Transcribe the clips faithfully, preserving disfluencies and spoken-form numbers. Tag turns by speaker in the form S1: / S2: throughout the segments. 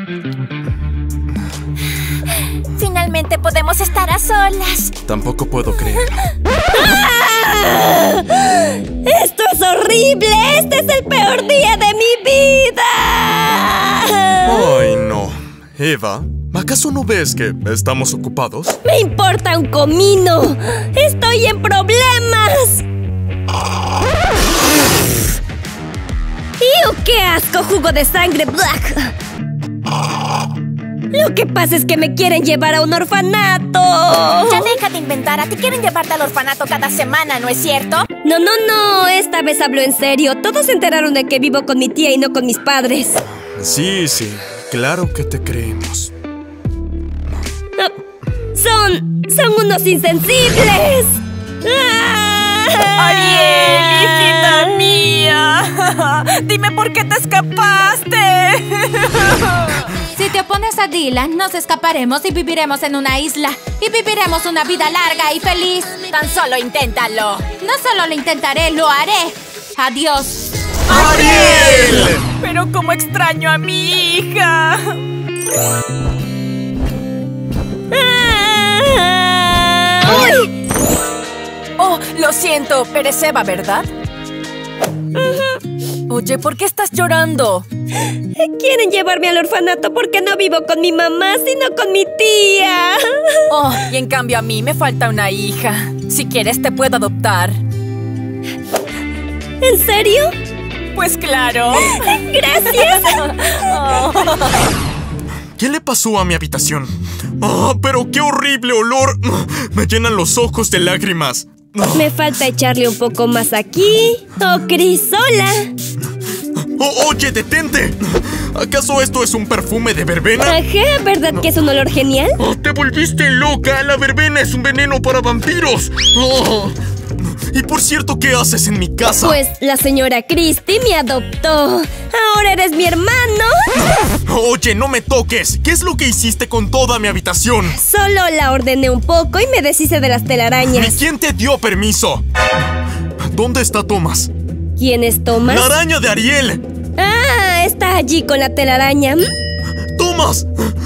S1: Finalmente podemos estar a solas.
S2: Tampoco puedo creerlo.
S3: ¡Ah! ¡Esto es horrible! ¡Este es el peor día de mi vida!
S2: ¡Ay, no! Eva, ¿acaso no ves que estamos ocupados?
S3: ¡Me importa un comino! ¡Estoy en problemas! ¡Iu, qué asco! ¡Jugo de sangre! ¡Black! Lo que pasa es que me quieren llevar a un orfanato.
S1: Ya deja de inventar. A ti quieren llevarte al orfanato cada semana, ¿no es cierto?
S3: No, no, no. Esta vez hablo en serio. Todos se enteraron de que vivo con mi tía y no con mis padres.
S2: Sí, sí. Claro que te creemos.
S3: No, son... son unos insensibles.
S1: ¡Ariel, hijita mía! Dime por qué te escapaste.
S4: Si te opones a Dylan, nos escaparemos y viviremos en una isla. Y viviremos una vida larga y feliz.
S1: Tan solo inténtalo.
S4: No solo lo intentaré, lo haré. Adiós.
S2: ¡Ariel!
S1: Pero cómo extraño a mi hija. ¡Ay! Oh, lo siento, pero es Eva, ¿verdad? Oye, ¿por qué estás llorando?
S3: Quieren llevarme al orfanato porque no vivo con mi mamá, sino con mi tía.
S1: Oh, y en cambio a mí me falta una hija. Si quieres te puedo adoptar.
S3: ¿En serio?
S1: Pues claro.
S3: ¡Gracias!
S1: Oh.
S2: ¿Qué le pasó a mi habitación? ¡Oh, pero qué horrible olor! Me llenan los ojos de lágrimas.
S3: Me falta echarle un poco más aquí. ¡Oh, Crisola!
S2: Oh, ¡Oye, detente! ¿Acaso esto es un perfume de verbena?
S3: Ajá, ¿verdad que es un olor genial?
S2: Oh, ¡te volviste loca! ¡La verbena es un veneno para vampiros! Oh. Y por cierto, ¿qué haces en mi casa?
S3: Pues la señora Christie me adoptó. ¿Ahora eres mi hermano?
S2: Oye, no me toques. ¿Qué es lo que hiciste con toda mi habitación?
S3: Solo la ordené un poco y me deshice de las telarañas.
S2: ¿Y quién te dio permiso? ¿Dónde está Thomas?
S3: ¿Quién es Thomas?
S2: ¡La araña de Ariel!
S3: Ah, está allí con la telaraña.
S2: ¡Thomas!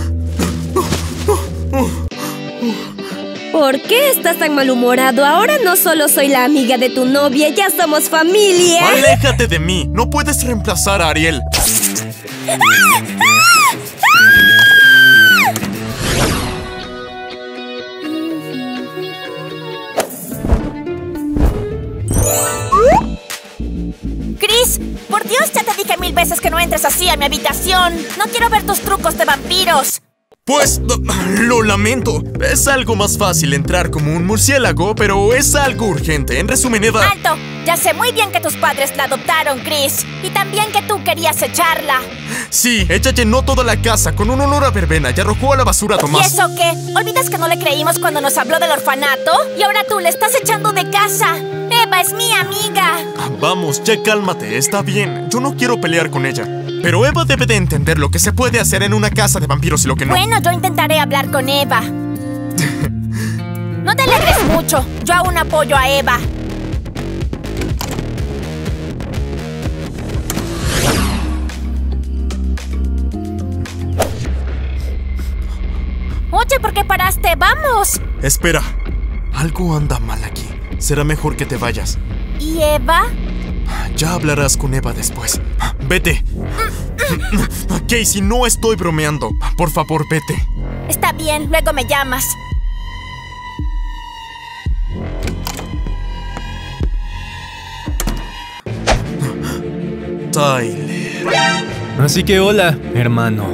S3: ¿Por qué estás tan malhumorado? Ahora no solo soy la amiga de tu novia, ya somos familia.
S2: ¡Aléjate de mí! No puedes reemplazar a Ariel.
S1: Chris, por Dios, ya te dije mil veces que no entres así a mi habitación. No quiero ver tus trucos de vampiros.
S2: Pues, lo lamento. Es algo más fácil entrar como un murciélago, pero es algo urgente. En resumen, Eva...
S1: ¡Alto! Ya sé muy bien que tus padres la adoptaron, Chris. Y también que tú querías echarla.
S2: Sí, ella llenó toda la casa con un olor a verbena y arrojó a la basura a Tomás.
S1: ¿Y eso qué? ¿Olvidas que no le creímos cuando nos habló del orfanato? Y ahora tú le estás echando de casa. Eva es mi amiga.
S2: Vamos, ya cálmate, está bien. Yo no quiero pelear con ella. Pero Eva debe de entender lo que se puede hacer en una casa de vampiros y lo que no.
S1: Bueno, yo intentaré hablar con Eva. No te alegres mucho. Yo aún apoyo a Eva. Oye, ¿por qué paraste? ¡Vamos!
S2: Espera. Algo anda mal aquí. Será mejor que te vayas.
S1: ¿Y Eva?
S2: Ya hablarás con Eva después. ¡Vete! Casey, no estoy bromeando. Por favor, vete.
S1: Está bien, luego me llamas.
S2: Tyler.
S5: Así que hola, hermano.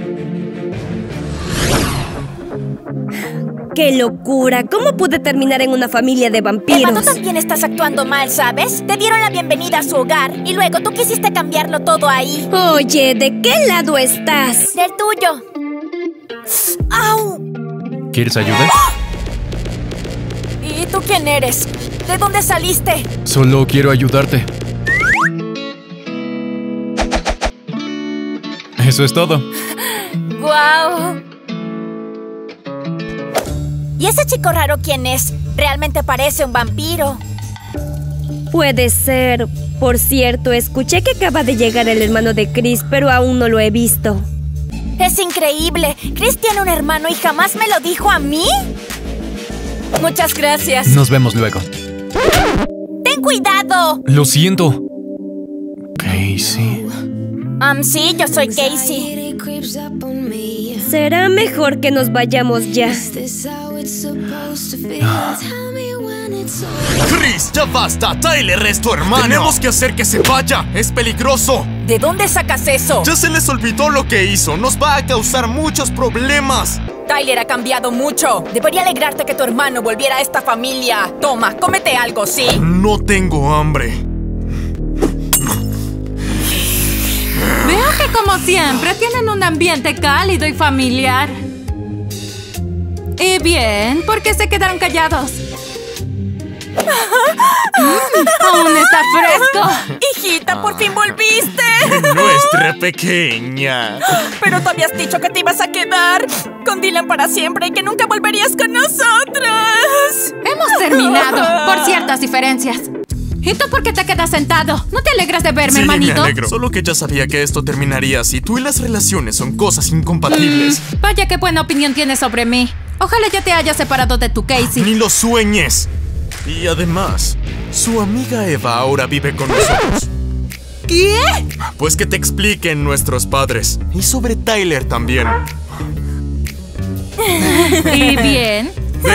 S3: ¡Qué locura! ¿Cómo pude terminar en una familia de vampiros?
S1: Eva, tú también estás actuando mal, ¿sabes? Te dieron la bienvenida a su hogar y luego tú quisiste cambiarlo todo ahí.
S3: Oye, ¿de qué lado estás?
S1: Del tuyo. ¡Au!
S5: ¿Quieres ayuda?
S1: ¿Y tú quién eres? ¿De dónde saliste?
S5: Solo quiero ayudarte. Eso es todo.
S1: ¡Guau! ¿Y ese chico raro quién es? Realmente parece un vampiro.
S3: Puede ser. Por cierto, escuché que acaba de llegar el hermano de Chris, pero aún no lo he visto.
S1: Es increíble. ¿Chris tiene un hermano y jamás me lo dijo a mí? Muchas gracias.
S5: Nos vemos luego.
S1: ¡Ten cuidado!
S5: Lo siento. Casey.
S1: Um, sí, yo soy Casey.
S3: Será mejor que nos vayamos ya.
S2: Chris, ya basta. Tyler es tu hermano. Tenemos que hacer que se vaya. Es peligroso.
S1: ¿De dónde sacas eso?
S2: Ya se les olvidó lo que hizo. Nos va a causar muchos problemas.
S1: Tyler ha cambiado mucho. Debería alegrarte que tu hermano volviera a esta familia. Toma, cómete algo, ¿sí?
S2: No tengo hambre.
S4: Veo que como siempre tienen un ambiente cálido y familiar. Y bien, ¿por qué se quedaron callados? Mm, ¡aún está fresco!
S1: Hijita, por fin volviste.
S2: Nuestra pequeña.
S1: Pero tú habías dicho que te ibas a quedar con Dylan para siempre y que nunca volverías con nosotras.
S4: Hemos terminado por ciertas diferencias. ¿Y tú por qué te quedas sentado? ¿No te alegras de verme,
S2: Sí,
S4: hermanito?
S2: me alegro. Solo que ya sabía que esto terminaría así. Tú y las relaciones son cosas incompatibles.
S4: Mm, vaya, qué buena opinión tienes sobre mí. Ojalá ya te hayas separado de tu Casey.
S2: Ni lo sueñes. Y además, su amiga Eva ahora vive con nosotros.
S4: ¿Qué?
S2: Pues que te expliquen nuestros padres. Y sobre Tyler también.
S4: ¿Y bien?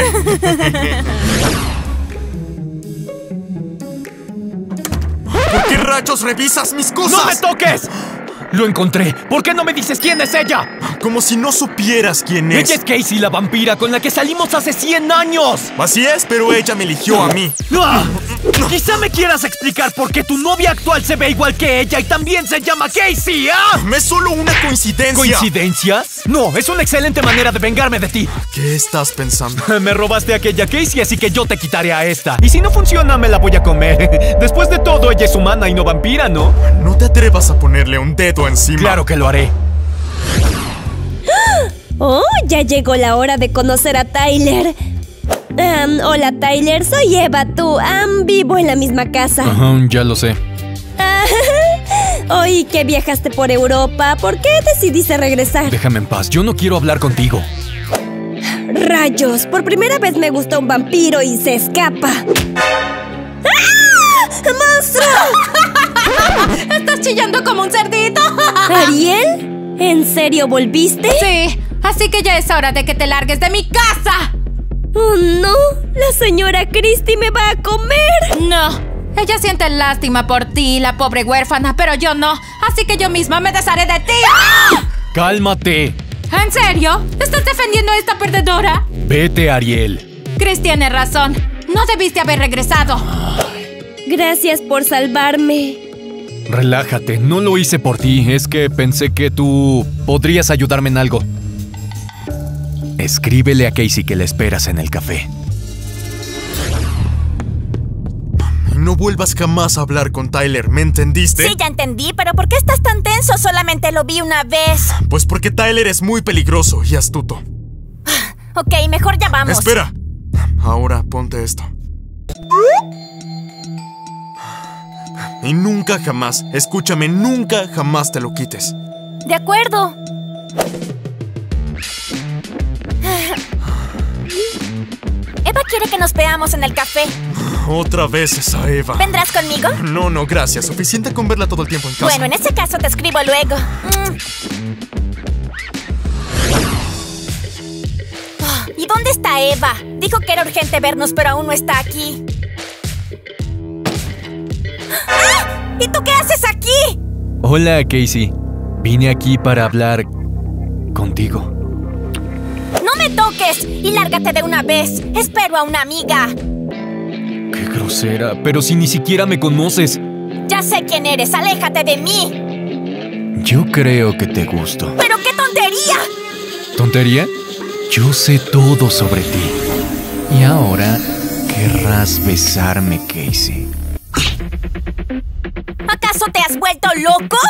S2: ¿Por qué rayos revisas mis cosas?
S6: ¡No me toques! Lo encontré. ¿Por qué no me dices quién es ella?
S2: Como si no supieras quién es.
S6: Ella es Casey, la vampira con la que salimos hace cien años.
S2: Así es, pero ella me eligió a mí.
S6: ¡Ah! Quizá me quieras explicar por qué tu novia actual se ve igual que ella y también se llama Casey, ¿ah?
S2: Es solo una coincidencia.
S6: ¿Coincidencia? No, es una excelente manera de vengarme de ti.
S2: ¿Qué estás pensando?
S6: Me robaste a aquella Casey, así que yo te quitaré a esta. Y si no funciona, me la voy a comer. Después de todo, ella es humana y no vampira, ¿no?
S2: No te atrevas a ponerle un dedo encima.
S6: Claro que lo haré.
S3: Oh, ya llegó la hora de conocer a Tyler. Um, hola, Tyler. Soy Eva. Tú, um, vivo en la misma casa.
S5: Ajá, ya lo sé.
S3: Oí que viajaste por Europa. ¿Por qué decidiste regresar?
S5: Déjame en paz. Yo no quiero hablar contigo.
S3: Rayos, por primera vez me gusta un vampiro y se escapa. ¡Ah! ¡Monstruo!
S4: ¡Estás chillando como un cerdito!
S3: ¿Ariel? ¿En serio volviste?
S4: Sí, así que ya es hora de que te largues de mi casa.
S3: ¡Oh, no! ¡La señora Christie me va a comer!
S4: No, ella siente lástima por ti, la pobre huérfana, pero yo no. Así que yo misma me desharé de ti. ¡Ah!
S5: ¡Cálmate!
S4: ¿En serio? ¿Estás defendiendo a esta perdedora?
S5: Vete, Ariel.
S4: Chris tiene razón. No debiste haber regresado.
S3: Gracias por salvarme.
S5: Relájate, no lo hice por ti. Es que pensé que tú podrías ayudarme en algo. Escríbele a Casey que le esperas en el café.
S2: No vuelvas jamás a hablar con Tyler, ¿me entendiste?
S1: Sí, ya entendí, pero ¿por qué estás tan tenso? Solamente lo vi una vez.
S2: Pues porque Tyler es muy peligroso y astuto.
S1: Ok, mejor ya vamos.
S2: Espera. Ahora ponte esto. Y nunca jamás, escúchame, nunca jamás te lo quites.
S1: De acuerdo. Eva quiere que nos veamos en el café.
S2: Otra vez esa Eva.
S1: ¿Vendrás conmigo?
S2: No, no, gracias. Suficiente con verla todo el tiempo en casa.
S1: Bueno, en ese caso te escribo luego. Mm. Oh, ¿y dónde está Eva? Dijo que era urgente vernos, pero aún no está aquí. ¡Ah! ¿Y tú qué haces aquí?
S5: Hola, Casey. Vine aquí para hablar contigo.
S1: ¡No me toques! Y lárgate de una vez. Espero a una amiga.
S5: Qué grosera, pero si ni siquiera me conoces.
S1: Ya sé quién eres. Aléjate de mí.
S5: Yo creo que te gusto.
S1: ¡Pero qué tontería!
S5: ¿Tontería? Yo sé todo sobre ti. Y ahora querrás besarme, Casey.
S1: ¿Acaso te has vuelto loco?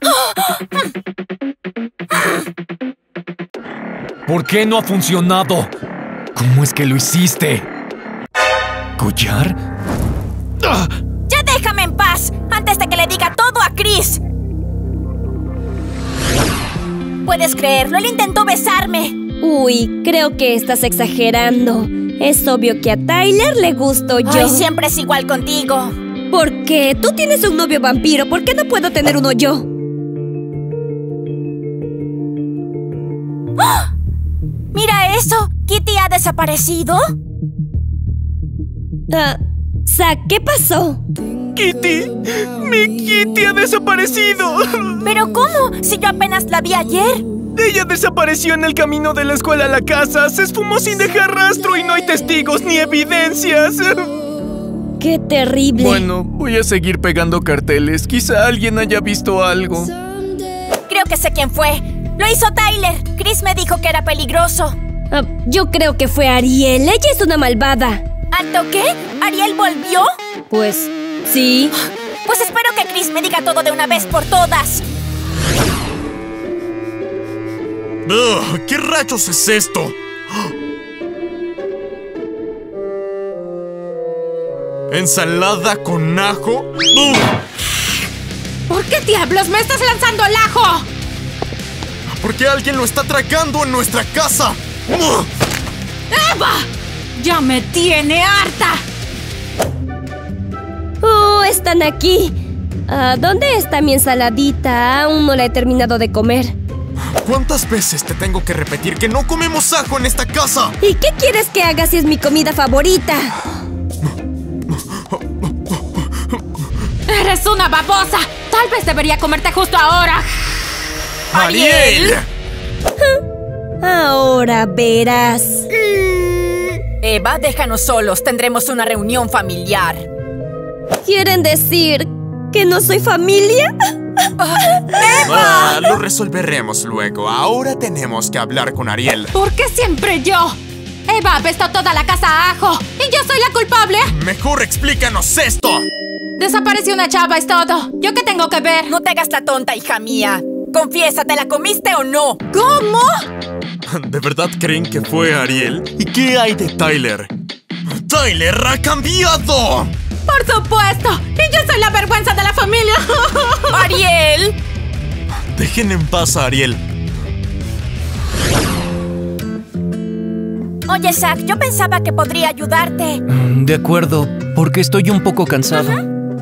S6: ¿Por qué no ha funcionado?
S5: ¿Cómo es que lo hiciste? ¿Collar?
S6: ¡Ah!
S1: ¡Ya déjame en paz! Antes de que le diga todo a Chris. puedes creerlo, él intentó besarme.
S3: Uy, creo que estás exagerando. Es obvio que a Tyler le gusto yo.
S1: Ay, siempre es igual contigo.
S3: ¿Por qué? Tú tienes un novio vampiro, ¿por qué no puedo tener uno yo?
S1: ¡Oh! ¡Mira eso! ¿Kitty ha desaparecido?
S3: Ah, Zack, ¿qué pasó?
S6: ¡Kitty! ¡Mi Kitty ha desaparecido!
S1: ¿Pero cómo? Si yo apenas la vi ayer.
S6: Ella desapareció en el camino de la escuela a la casa. Se esfumó sin dejar rastro y no hay testigos ni evidencias.
S3: ¡Qué terrible!
S6: Bueno, voy a seguir pegando carteles. Quizá alguien haya visto algo.
S1: Creo que sé quién fue. Lo hizo Tyler. Chris me dijo que era peligroso.
S3: Ah, yo creo que fue Ariel. Ella es una malvada.
S1: ¿Alto qué? ¿Ariel volvió?
S3: Pues, sí.
S1: Pues espero que Chris me diga todo de una vez por todas.
S2: Ugh, ¿qué rayos es esto? ¿Ensalada con ajo? ¡Ugh!
S4: ¿Por qué diablos me estás lanzando el ajo?
S2: Porque alguien lo está atracando en nuestra casa. ¡Ugh!
S4: ¡Eva! ¡Ya me tiene harta!
S3: ¡Oh, están aquí! Ah, ¿dónde está mi ensaladita? Aún no la he terminado de comer.
S2: ¿Cuántas veces te tengo que repetir que no comemos ajo en esta casa?
S3: ¿Y qué quieres que haga si es mi comida favorita?
S4: ¡Eres una babosa! Tal vez debería comerte justo ahora.
S2: ¡Ariel!
S3: Ahora verás.
S1: Eva, déjanos solos. Tendremos una reunión familiar.
S3: ¿Quieren decir que no soy familia?
S2: Ah, lo resolveremos luego. Ahora tenemos que hablar con Ariel.
S4: ¿Por qué siempre yo? Eva apestó toda la casa a ajo y yo soy la culpable.
S2: Mejor explícanos esto.
S4: Desapareció una chava, es todo. ¿Yo qué tengo que ver?
S1: No te hagas la tonta, hija mía. Confiesa, ¿te la comiste o no?
S4: ¿Cómo?
S2: ¿De verdad creen que fue Ariel? ¿Y qué hay de Tyler? ¡Tyler ha cambiado!
S4: ¡Por supuesto! ¡Y yo soy la vergüenza de la familia!
S1: ¡Ariel!
S2: Dejen en paz a Ariel.
S1: Oye, Zack, yo pensaba que podría ayudarte.
S5: De acuerdo, porque estoy un poco cansado.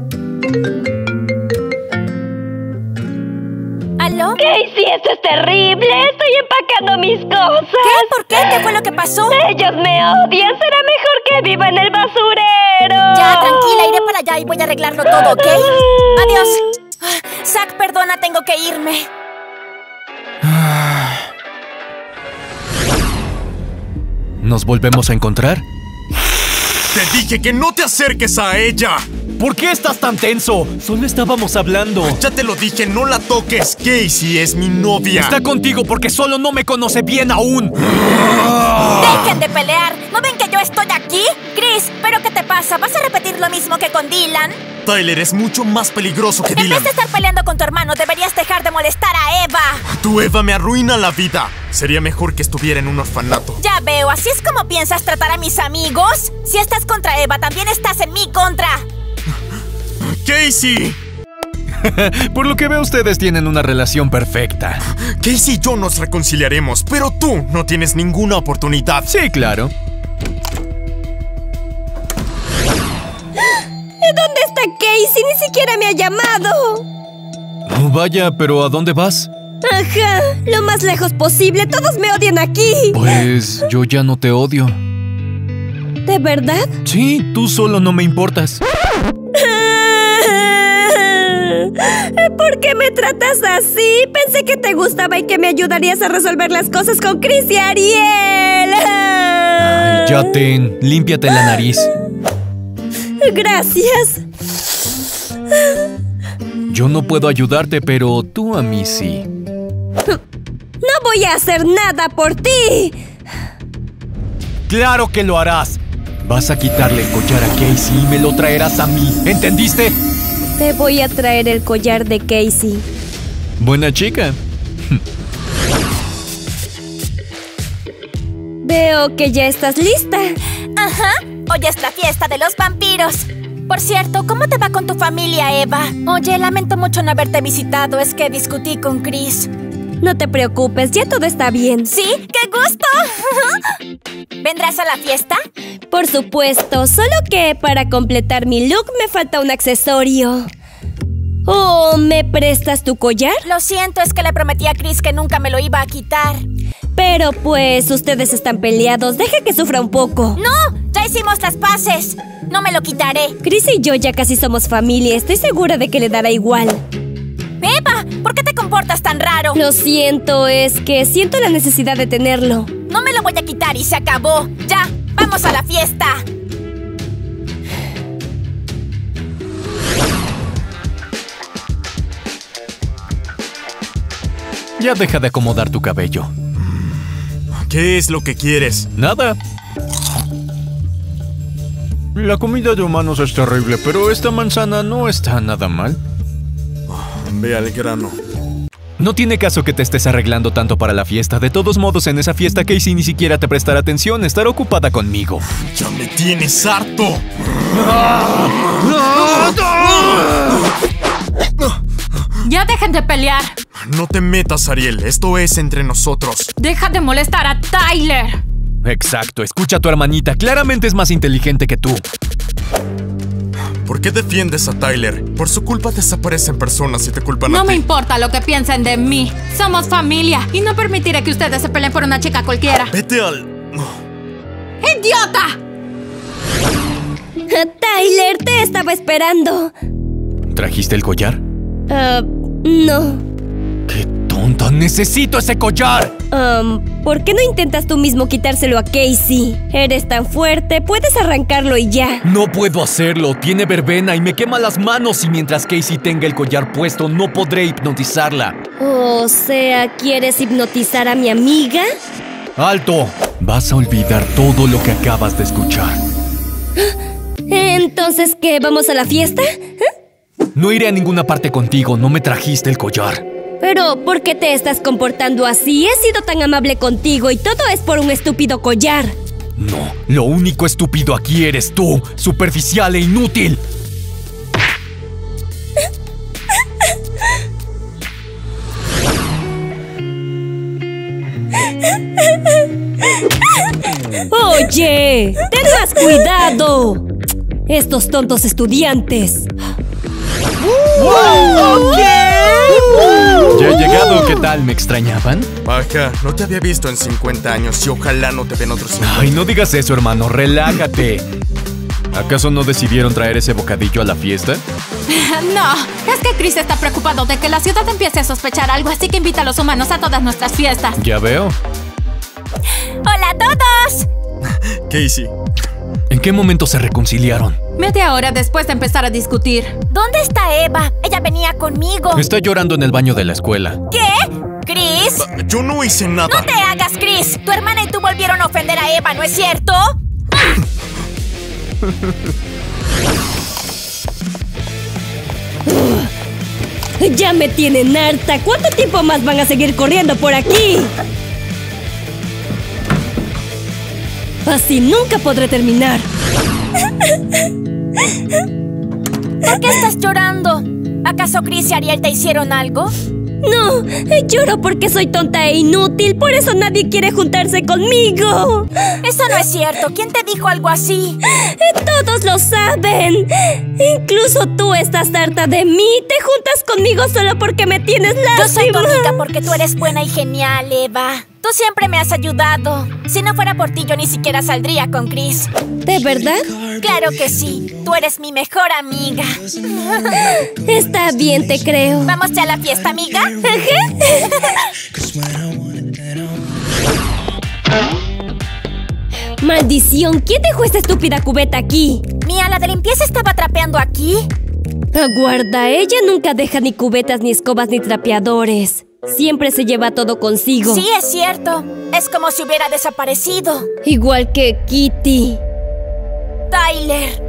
S1: ¿Aló?
S3: Casey, esto es terrible. Estoy empacando mis cosas.
S1: ¿Qué? ¿Por qué? ¿Qué fue lo que pasó?
S3: Ellos me odian. Será mejor que viva en el basurero.
S1: Ya, tranquila, iré para allá y voy a arreglarlo todo, ¿ok? Adiós. Zack, perdona, tengo que irme.
S5: ¿Nos volvemos a encontrar?
S2: Te dije que no te acerques a ella.
S6: ¿Por qué estás tan tenso? Solo estábamos hablando.
S2: Ya te lo dije, no la toques. Casey es mi novia.
S6: Está contigo porque solo no me conoce bien aún.
S1: ¡Dejen de pelear! ¿No ven que yo estoy aquí? Chris, ¿pero qué te pasa? ¿Vas a repetir lo mismo que con Dylan?
S2: Tyler es mucho más peligroso que
S1: En
S2: Dylan.
S1: vez de estar peleando con tu hermano, deberías dejar de molestar a Eva.
S2: Tu Eva me arruina la vida. Sería mejor que estuviera en un orfanato.
S1: Ya veo, ¿así es como piensas tratar a mis amigos? Si estás contra Eva, también estás en mi contra.
S2: ¡Casey!
S5: Por lo que veo, ustedes tienen una relación perfecta.
S2: Casey y yo nos reconciliaremos, pero tú no tienes ninguna oportunidad.
S5: Sí, claro.
S3: ¿Dónde está Casey? Ni siquiera me ha llamado.
S5: Oh, vaya, pero ¿a dónde vas?
S3: Ajá, lo más lejos posible. Todos me odian aquí.
S5: Pues yo ya no te odio.
S3: ¿De verdad?
S5: Sí, tú solo no me importas.
S3: ¿Por qué me tratas así? Pensé que te gustaba y que me ayudarías a resolver las cosas con Chris y Ariel.
S5: Ay, ya ten, límpiate la nariz.
S3: Gracias.
S5: Yo no puedo ayudarte, pero tú a mí sí.
S3: No voy a hacer nada por ti.
S6: ¡Claro que lo harás! Vas a quitarle el collar a Casey y me lo traerás a mí. ¿Entendiste?
S3: Te voy a traer el collar de Casey.
S5: Buena chica.
S3: Veo que ya estás lista.
S1: Ajá, hoy es la fiesta de los vampiros. Por cierto, ¿cómo te va con tu familia, Eva? Oye, lamento mucho no haberte visitado, es que discutí con Chris.
S3: No te preocupes, ya todo está bien.
S1: ¿Sí? ¡Qué gusto! ¿Vendrás a la fiesta?
S3: Por supuesto, solo que para completar mi look me falta un accesorio. ¿Oh, me prestas tu collar?
S1: Lo siento, es que le prometí a Chris que nunca me lo iba a quitar.
S3: Pero pues, ustedes están peleados, deja que sufra un poco.
S1: ¡No! ¡Ya hicimos las paces! No me lo quitaré.
S3: Chris y yo ya casi somos familia, estoy segura de que le dará igual.
S1: ¡Eva! ¿Por qué te comportas tan raro?
S3: Lo siento, es que siento la necesidad de tenerlo.
S1: No me lo voy a quitar y se acabó. ¡Ya! ¡Vamos a la fiesta!
S5: Ya deja de acomodar tu cabello.
S2: ¿Qué es lo que quieres?
S5: Nada.
S6: La comida de humanos es terrible, pero esta manzana no está nada mal.
S2: Ve al grano.
S5: No tiene caso que te estés arreglando tanto para la fiesta. De todos modos, en esa fiesta Casey ni siquiera te prestará atención. Estará ocupada conmigo.
S2: ¡Ya me tienes harto!
S4: Ya dejen de pelear.
S2: No te metas, Ariel. Esto es entre nosotros.
S4: Deja de molestar a Tyler.
S5: Exacto. Escucha a tu hermanita. Claramente es más inteligente que tú.
S2: ¿Por qué defiendes a Tyler? Por su culpa desaparecen personas y te culpan a
S4: No
S2: ti.
S4: me importa lo que piensen de mí. Somos familia y no permitiré que ustedes se peleen por una chica cualquiera.
S2: Vete al...
S4: ¡Idiota!
S3: Tyler, te estaba esperando.
S5: ¿Trajiste el collar?
S3: Ah, no.
S5: ¡Qué tonta! ¡Necesito ese collar!
S3: Um, ¿por qué no intentas tú mismo quitárselo a Casey? Eres tan fuerte, puedes arrancarlo y ya.
S5: No puedo hacerlo. Tiene verbena y me quema las manos. Y mientras Casey tenga el collar puesto, no podré hipnotizarla.
S3: O sea, ¿quieres hipnotizar a mi amiga?
S5: ¡Alto! Vas a olvidar todo lo que acabas de escuchar.
S3: Entonces, ¿qué? ¿Vamos a la fiesta? ¿Eh?
S5: No iré a ninguna parte contigo. No me trajiste el collar.
S3: Pero, ¿por qué te estás comportando así? He sido tan amable contigo y todo es por un estúpido collar.
S5: No, lo único estúpido aquí eres tú, superficial e inútil.
S3: ¡Oye! ¡Ten más cuidado! Estos tontos estudiantes.
S5: ¡Wow! ¿Ya he llegado? ¿Qué tal? ¿Me extrañaban?
S2: Baja, no te había visto en cincuenta años y ojalá no te vean otros cincuenta.
S5: Ay, no digas eso, hermano. Relájate. ¿Acaso no decidieron traer ese bocadillo a la fiesta?
S4: No, es que Chris está preocupado de que la ciudad empiece a sospechar algo, así que invita a los humanos a todas nuestras fiestas.
S5: Ya veo.
S1: ¡Hola a todos!
S2: Casey.
S5: ¿En qué momento se reconciliaron?
S4: Media hora después de empezar a discutir.
S1: ¿Dónde está Eva? Ella venía conmigo.
S5: Está llorando en el baño de la escuela.
S1: ¿Qué? ¿Chris?
S2: Yo no hice nada.
S1: ¡No te hagas, Chris! Tu hermana y tú volvieron a ofender a Eva, ¿no es cierto?
S3: Ya me tienen harta. ¿Cuánto tiempo más van a seguir corriendo por aquí? Así nunca podré terminar.
S1: ¿Por qué estás llorando? ¿Acaso Chris y Ariel te hicieron algo?
S3: No, lloro porque soy tonta e inútil. Por eso nadie quiere juntarse conmigo.
S1: Eso no es cierto. ¿Quién te dijo algo así?
S3: Todos lo saben. Incluso tú estás harta de mí. Te juntas conmigo solo porque me tienes lástima.
S1: Yo soy tu amiga porque tú eres buena y genial, Eva. Tú siempre me has ayudado. Si no fuera por ti, yo ni siquiera saldría con Chris.
S3: ¿De verdad?
S1: Claro que sí. Tú eres mi mejor amiga.
S3: Está bien, te creo.
S1: ¿Vamos ya a la fiesta, amiga?
S3: ¡Maldición! ¿Quién dejó esta estúpida cubeta aquí?
S1: Mía, la de limpieza estaba trapeando aquí.
S3: Aguarda, ella nunca deja ni cubetas, ni escobas, ni trapeadores. Siempre se lleva todo consigo.
S1: Sí, es cierto. Es como si hubiera desaparecido.
S3: Igual que Kitty.
S1: Tyler.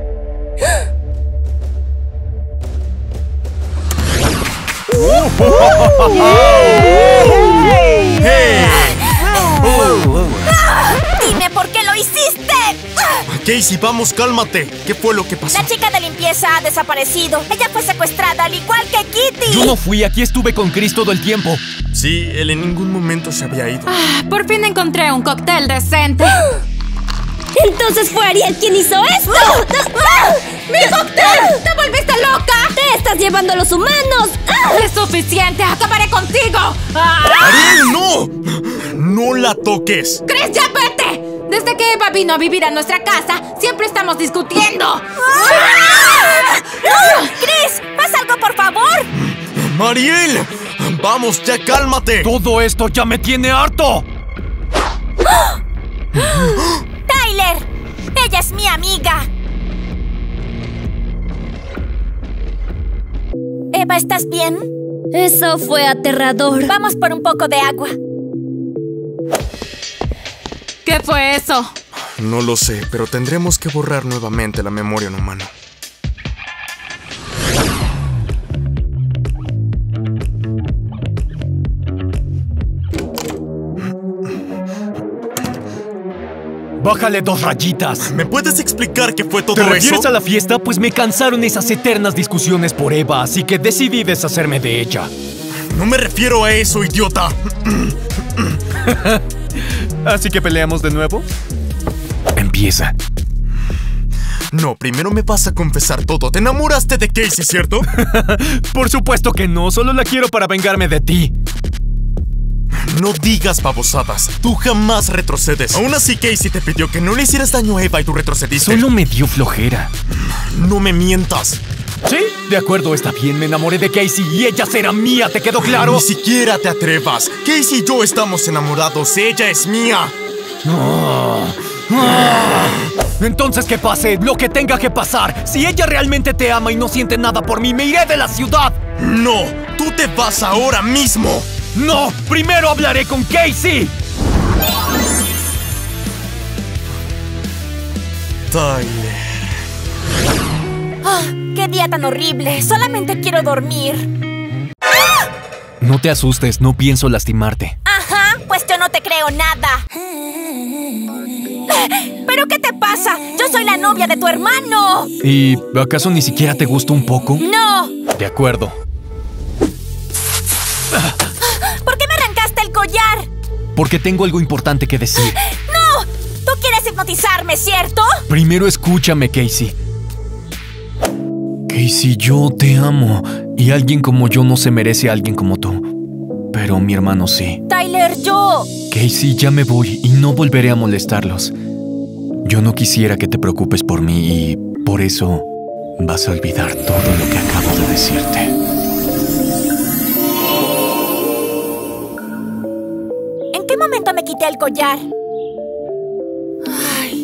S1: Dime por qué lo hiciste.
S2: Casey, vamos, cálmate. ¿Qué fue lo que pasó?
S1: La chica de limpieza pieza ha desaparecido. Ella fue secuestrada al igual que Kitty.
S6: Yo no fui, aquí estuve con Chris todo el tiempo.
S2: Sí, él en ningún momento se había ido.
S4: Ah, por fin encontré un cóctel decente.
S3: Entonces fue Ariel quien hizo esto.
S4: ¡Mi cóctel! ¡Te volviste loca!
S3: ¡Te estás llevando a los humanos!
S4: ¡Es suficiente! ¡Acabaré contigo! ¡Ah!
S2: ¡Ariel, no! ¡No la toques!
S4: ¡Chris, ya vete! Desde que Eva vino a vivir a nuestra casa, siempre estamos discutiendo.
S1: ¡Ah! ¡Chris! ¡Haz algo, por favor!
S2: ¡Mariel! ¡Vamos, ya cálmate!
S6: Todo esto ya me tiene harto.
S1: ¡Tyler! ¡Ella es mi amiga! Eva, ¿estás bien?
S3: Eso fue aterrador.
S1: Vamos por un poco de agua.
S4: ¿Qué fue eso?
S2: No lo sé, pero tendremos que borrar nuevamente la memoria en humano.
S6: Bájale dos rayitas.
S2: ¿Me puedes explicar qué fue todo
S6: ¿Te
S2: eso?
S6: refieres a la fiesta? Pues me cansaron esas eternas discusiones por Eva, así que decidí deshacerme de ella.
S2: No me refiero a eso, idiota.
S5: ¿Así que peleamos de nuevo?
S6: Empieza.
S2: No, primero me vas a confesar todo. Te enamoraste de Casey, ¿cierto?
S6: Por supuesto que no, solo la quiero para vengarme de ti.
S2: No digas babosadas. Tú jamás retrocedes. Aún así, Casey te pidió que no le hicieras daño a Eva y tú retrocediste.
S6: Solo me dio flojera.
S2: No me mientas.
S6: Sí, de acuerdo, está bien. Me enamoré de Casey y ella será mía, ¿te quedó claro?
S2: Ni siquiera te atrevas. Casey y yo estamos enamorados. Ella es mía.
S6: Oh. Oh. Entonces que pase lo que tenga que pasar. Si ella realmente te ama y no siente nada por mí, me iré de la ciudad.
S2: No, tú te vas ahora mismo.
S6: ¡No! ¡Primero hablaré con Casey!
S2: Tyler.
S1: ¡Ah! ¡Qué día tan horrible! Solamente quiero dormir.
S5: No te asustes, no pienso lastimarte.
S1: Ajá, pues yo no te creo nada. ¿Pero qué te pasa? Yo soy la novia de tu hermano.
S5: ¿Y acaso ni siquiera te gusta un poco?
S1: ¡No!
S5: De acuerdo.
S1: ¿Por qué me arrancaste el collar?
S5: Porque tengo algo importante que decir.
S1: ¡No! ¿Tú quieres hipnotizarme, cierto?
S5: Primero escúchame, Casey. Casey, yo te amo. Y alguien como yo no se merece a alguien como tú. Pero mi hermano sí.
S1: Tyler, yo...
S5: Casey, ya me voy y no volveré a molestarlos. Yo no quisiera que te preocupes por mí y por eso vas a olvidar todo lo que acabo de decirte.
S1: ¿En qué momento me quité el collar? Ay.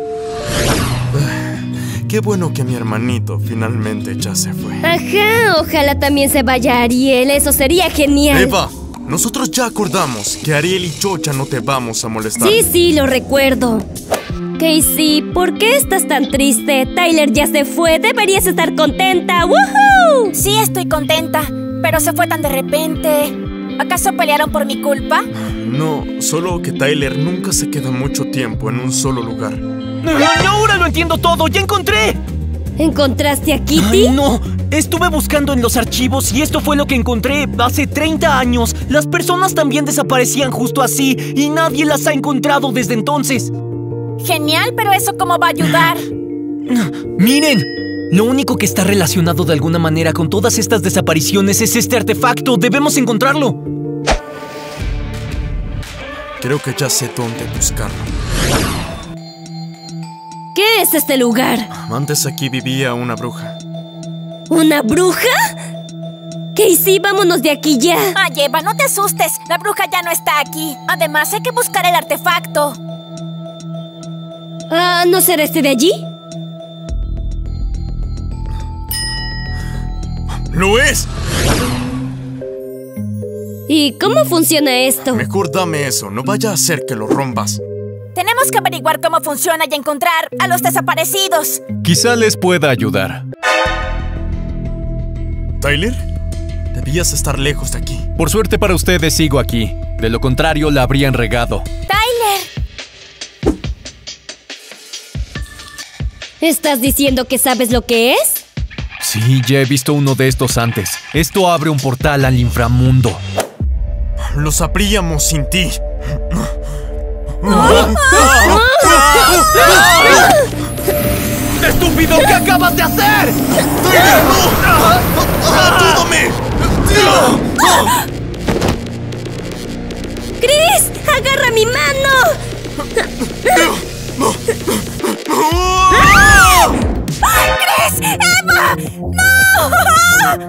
S2: Qué bueno que mi hermanito finalmente ya se fue.
S3: Ajá, ojalá también se vaya Ariel, eso sería genial.
S2: Eva, nosotros ya acordamos que Ariel y yo ya no te vamos a molestar.
S3: Sí, sí, lo recuerdo. Casey, ¿por qué estás tan triste? Tyler ya se fue, deberías estar contenta. ¡Woohoo!
S1: Sí, estoy contenta, pero se fue tan de repente. ¿Acaso pelearon por mi culpa?
S2: No, solo que Tyler nunca se queda mucho tiempo en un solo lugar.
S6: No, ahora lo entiendo todo, ya encontré.
S3: ¿Encontraste a Kitty?
S6: Ay, no, estuve buscando en los archivos y esto fue lo que encontré. Hace treinta años, las personas también desaparecían justo así y nadie las ha encontrado desde entonces.
S1: Genial, pero ¿eso cómo va a ayudar?
S6: ¡Miren! Lo único que está relacionado de alguna manera con todas estas desapariciones es este artefacto. Debemos encontrarlo.
S2: Creo que ya sé dónde buscarlo.
S3: ¿Qué es este lugar?
S2: Antes aquí vivía una bruja.
S3: ¿Una bruja? Casey, vámonos de aquí ya.
S1: Ay, Eva, no te asustes. La bruja ya no está aquí. Además, hay que buscar el artefacto.
S3: Ah, ¿no será este de allí?
S2: ¡Lo es!
S3: ¿Y cómo funciona esto?
S2: Mejor dame eso, no vaya a ser que lo rompas.
S1: Tenemos que averiguar cómo funciona y encontrar a los desaparecidos.
S5: Quizá les pueda ayudar.
S2: ¿Tyler? Debías estar lejos de aquí.
S5: Por suerte para ustedes sigo aquí. De lo contrario, la habrían regado.
S1: ¡Tyler!
S3: ¿Estás diciendo que sabes lo que es?
S5: Sí, ya he visto uno de estos antes. Esto abre un portal al inframundo.
S2: Lo sabríamos sin ti.
S6: ¡Estúpido! ¿Qué acabas de hacer?
S2: ¡Ayúdame!
S3: ¡Chris! ¡Agarra mi mano!
S1: ¡Chris! ¡Eva! ¡No!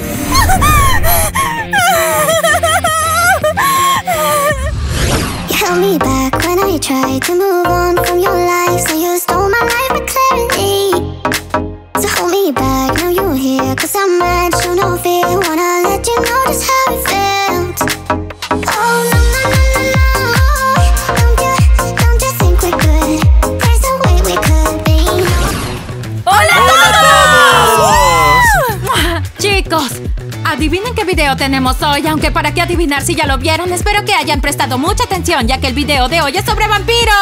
S7: You held me back when I tried to move on from your life. So you stole my life with clarity. So hold me back, now you're here. Cause I'm mad, show no fear. Wanna let you know just how it felt. Oh no, no, no, no, no. Don't you, don't you think we're good? There's a way we could be.
S1: ¡Hola,
S4: ¡Hola! Chicos, adivinen qué video tenemos hoy, aunque para qué adivinar si ya lo vieron. Espero que hayan prestado mucha atención, ya que el video de hoy es sobre vampiros.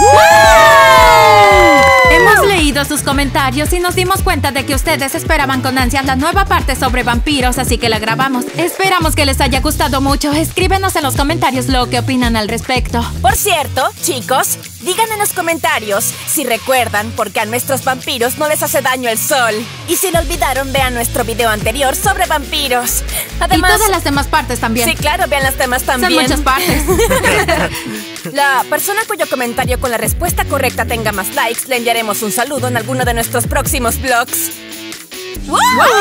S4: Hemos leído sus comentarios y nos dimos cuenta de que ustedes esperaban con ansias la nueva parte sobre vampiros, así que la grabamos. Esperamos que les haya gustado mucho. Escríbenos en los comentarios lo que opinan al respecto.
S1: Por cierto, chicos, digan en los comentarios si recuerdan por qué a nuestros vampiros no les hace daño el sol. Y si lo olvidaron, vean nuestro video anterior sobre vampiros. Además,
S4: y todas las demás partes también.
S1: Sí, claro, vean las demás también.
S4: Son muchas partes.
S1: La persona cuyo comentario con la respuesta correcta tenga más likes, le enviaremos un saludo en alguno de nuestros próximos vlogs. ¡Wow!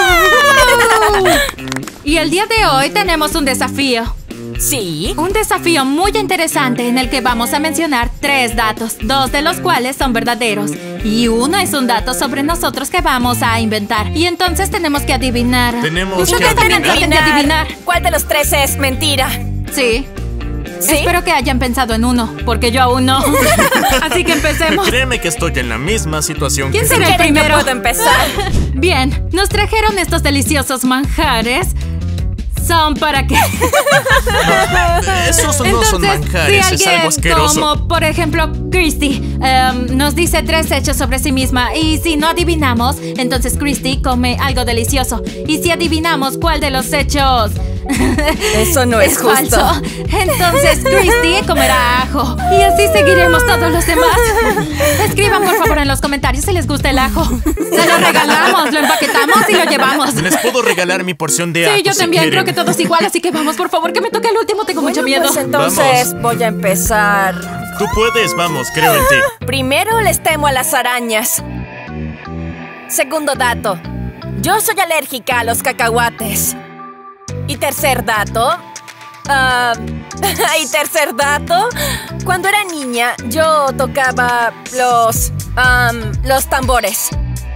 S4: Y el día de hoy tenemos un desafío.
S1: Sí.
S4: Un desafío muy interesante en el que vamos a mencionar tres datos, dos de los cuales son verdaderos. Y uno es un dato sobre nosotros que vamos a inventar. Y entonces tenemos que adivinar.
S2: Tenemos
S4: Ustedes
S2: que
S4: también traten de adivinar.
S1: ¿Cuál de los tres es mentira?
S4: Sí.
S1: ¿Sí?
S4: Espero que hayan pensado en uno, porque yo aún no. Así que empecemos.
S2: Créeme que estoy en la misma situación
S4: ¿Quién
S2: que
S4: será
S2: tú.
S4: el
S1: ¿Quieren que
S4: primero?
S1: puedo empezar?
S4: Bien, nos trajeron estos deliciosos manjares. Son para que...
S2: Esos no
S4: Entonces,
S2: son manjares,
S4: si
S2: es algo
S4: alguien
S2: asqueroso.
S4: como, por ejemplo, Christy um, nos dice tres hechos sobre sí misma y si no adivinamos, entonces Christy come algo delicioso. Y si adivinamos cuál de los hechos
S1: Eso no es,
S4: es
S1: justo.
S4: falso, entonces Christy comerá ajo. Y así seguiremos todos los demás. Escriban por favor en los comentarios si les gusta el ajo. Se lo regalamos, lo empaquetamos y lo llevamos.
S2: Les puedo regalar mi porción de ajo.
S4: Sí, yo
S2: si
S4: también
S2: quieren.
S4: creo que todos igual, así que vamos, por favor, que me toque el último, tengo mucho
S1: Bueno,
S4: miedo.
S1: pues entonces voy a empezar.
S2: Tú puedes, vamos, creo en ti.
S1: Primero les temo a las arañas. Segundo dato. Yo soy alérgica a los cacahuates. Y tercer dato. ah, y tercer dato. Cuando era niña, yo tocaba los. am, los tambores.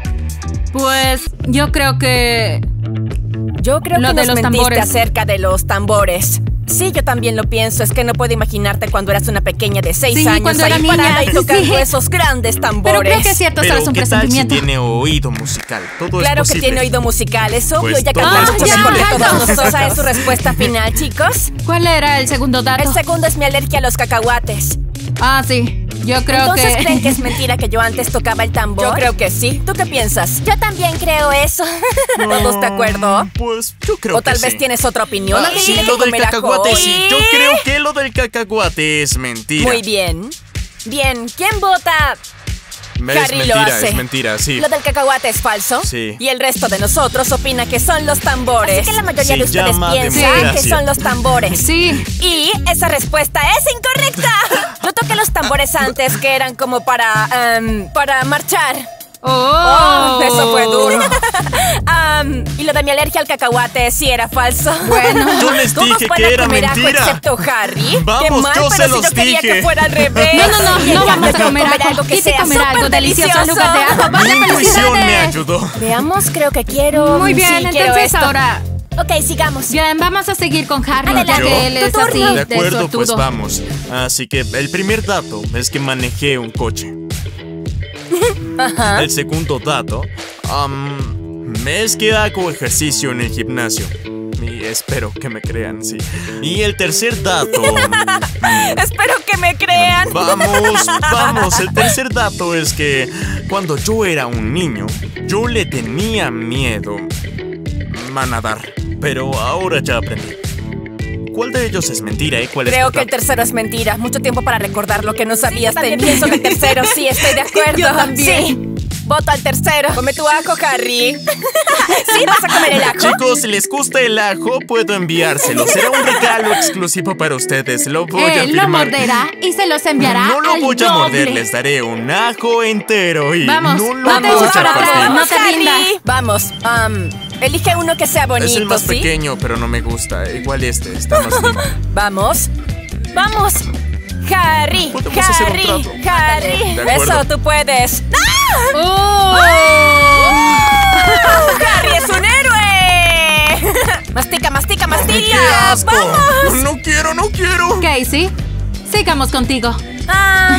S4: Pues yo creo que...
S1: Yo creo
S4: Lo
S1: que
S4: de
S1: nos
S4: los
S1: mentiste
S4: tambores.
S1: acerca de los tambores. Sí, yo también lo pienso. Es que no puedo imaginarte cuando eras una pequeña de seis
S4: Sí,
S1: años
S4: cuando
S1: ahí
S4: era niña,
S1: parada y tocando
S4: sí.
S1: esos grandes tambores.
S4: Pero creo que es cierto,
S2: Pero
S4: solo es un
S2: ¿qué tal si
S4: presentimiento.
S2: tiene oído musical? Todo
S1: Claro
S2: es
S1: que
S2: posible.
S1: tiene oído musical, es obvio.
S2: Pues
S1: ya
S2: todo
S1: cantaron
S4: es
S1: mucho
S4: posible.
S1: mejor que
S4: Ya,
S1: todos
S4: alto.
S1: nosotros. ¿Esa es su respuesta final, chicos?
S4: ¿Cuál era el segundo dato?
S1: El segundo es mi alergia a los cacahuates.
S4: Ah, sí. Yo creo
S1: Entonces,
S4: que...
S1: ¿creen que es mentira que yo antes tocaba el tambor? Yo creo que sí. ¿Tú qué piensas? Yo también creo eso. ¿Todos de acuerdo?
S2: Pues yo creo
S1: O
S2: que
S1: tal vez
S2: sí.
S1: tienes otra opinión.
S2: Ah,
S1: Alguien
S2: sí,
S1: tiene
S2: lo
S1: que
S2: del
S1: comer ajo
S2: cacahuate,
S1: hoy.
S2: sí. Yo creo que lo del cacahuate es mentira.
S1: Muy bien. Bien, ¿quién vota?
S2: Es
S1: Harry lo
S2: mentira,
S1: hace.
S2: es mentira, sí.
S1: Lo del cacahuate es falso.
S2: Sí.
S1: Y el resto de nosotros opina que son los tambores. Así que la mayoría
S2: Se
S1: de ustedes
S2: llama
S1: piensan
S2: democracia.
S1: que son los tambores.
S4: Sí.
S1: Y esa respuesta es incorrecta. Yo toqué los tambores antes que eran como para, em, para marchar.
S4: Oh.
S1: Oh, eso fue duro. Am, y lo de mi alergia al cacahuate sí era falso.
S4: Bueno.
S2: Yo les
S1: Todos
S2: dije
S1: pueden
S2: que era
S1: comer ajo
S2: mentira.
S1: excepto Harry.
S2: Vamos,
S1: Qué mal,
S2: yo
S1: pero
S2: se
S1: si
S2: los
S1: yo quería
S2: dije.
S1: que fuera al revés.
S4: No, no, no,
S1: Y
S4: no
S1: ella
S4: vamos a
S1: debe
S4: comer ajo.
S1: algo que
S4: Quise
S1: sea
S4: comer algo
S1: súper
S4: delicioso en lugar de
S1: delicioso.
S4: ajo.
S2: Mi
S4: ¡Vaya,
S2: intuición me
S4: felicidades!
S2: ayudó.
S1: Veamos, creo que quiero.
S4: Muy bien,
S1: sí, quiero
S4: entonces
S1: esto.
S4: ahora...
S1: Ok, sigamos.
S4: Bien, vamos a seguir con Harry, ya
S1: Adelante.
S4: que él
S1: Tu
S4: es
S1: turno.
S4: así,
S2: De
S4: de
S2: acuerdo, pues
S4: suertudo.
S2: vamos. Así que el primer dato es que manejé un coche.
S1: Ajá.
S2: El segundo dato am, es que hago ejercicio en el gimnasio. Y espero que me crean, sí. Y el tercer dato...
S1: Espero que me me crean.
S2: Vamos, vamos. El tercer dato es que cuando yo era un niño, yo le tenía miedo a nadar. Pero ahora ya aprendí. ¿Cuál de ellos es mentira y cuál es
S1: Creo
S2: verdad?
S1: que el tercero es mentira. Mucho tiempo para recordar lo que no sabías de mí. Pienso que el tercero, sí, estoy de acuerdo.
S3: Yo también.
S1: Sí. Voto al tercero. Come tu ajo, Harry. ¿Sí vas a comer el ajo?
S2: Chicos, si les gusta el ajo, puedo enviárselo. Será un regalo exclusivo para ustedes. Lo voy a
S4: Él lo
S2: firmar.
S4: morderá y se los enviará
S2: No lo
S4: al
S2: voy a
S4: doble.
S2: morder, les daré un ajo entero y
S4: Vamos,
S2: no lo
S4: no te
S2: voy
S4: eches
S2: a
S4: para atrás,
S2: partir.
S4: no te
S1: Harry.
S4: rindas.
S1: Vamos, um, elige uno que sea bonito,
S2: Es el más
S1: ¿sí?
S2: pequeño, pero no me gusta. Igual este, está más lindo.
S1: Vamos, vamos. Harry,
S2: Podemos hacer un
S1: Harry,
S2: trato.
S1: Harry.
S2: De acuerdo.
S1: Eso, tú puedes.
S4: ¡Oh!
S1: ¡Harry es un héroe! Mastica, mastica, mastica.
S2: ¡Qué asco!
S1: ¡Vamos!
S2: No quiero, no quiero.
S4: Casey, sigamos contigo.
S1: Ah,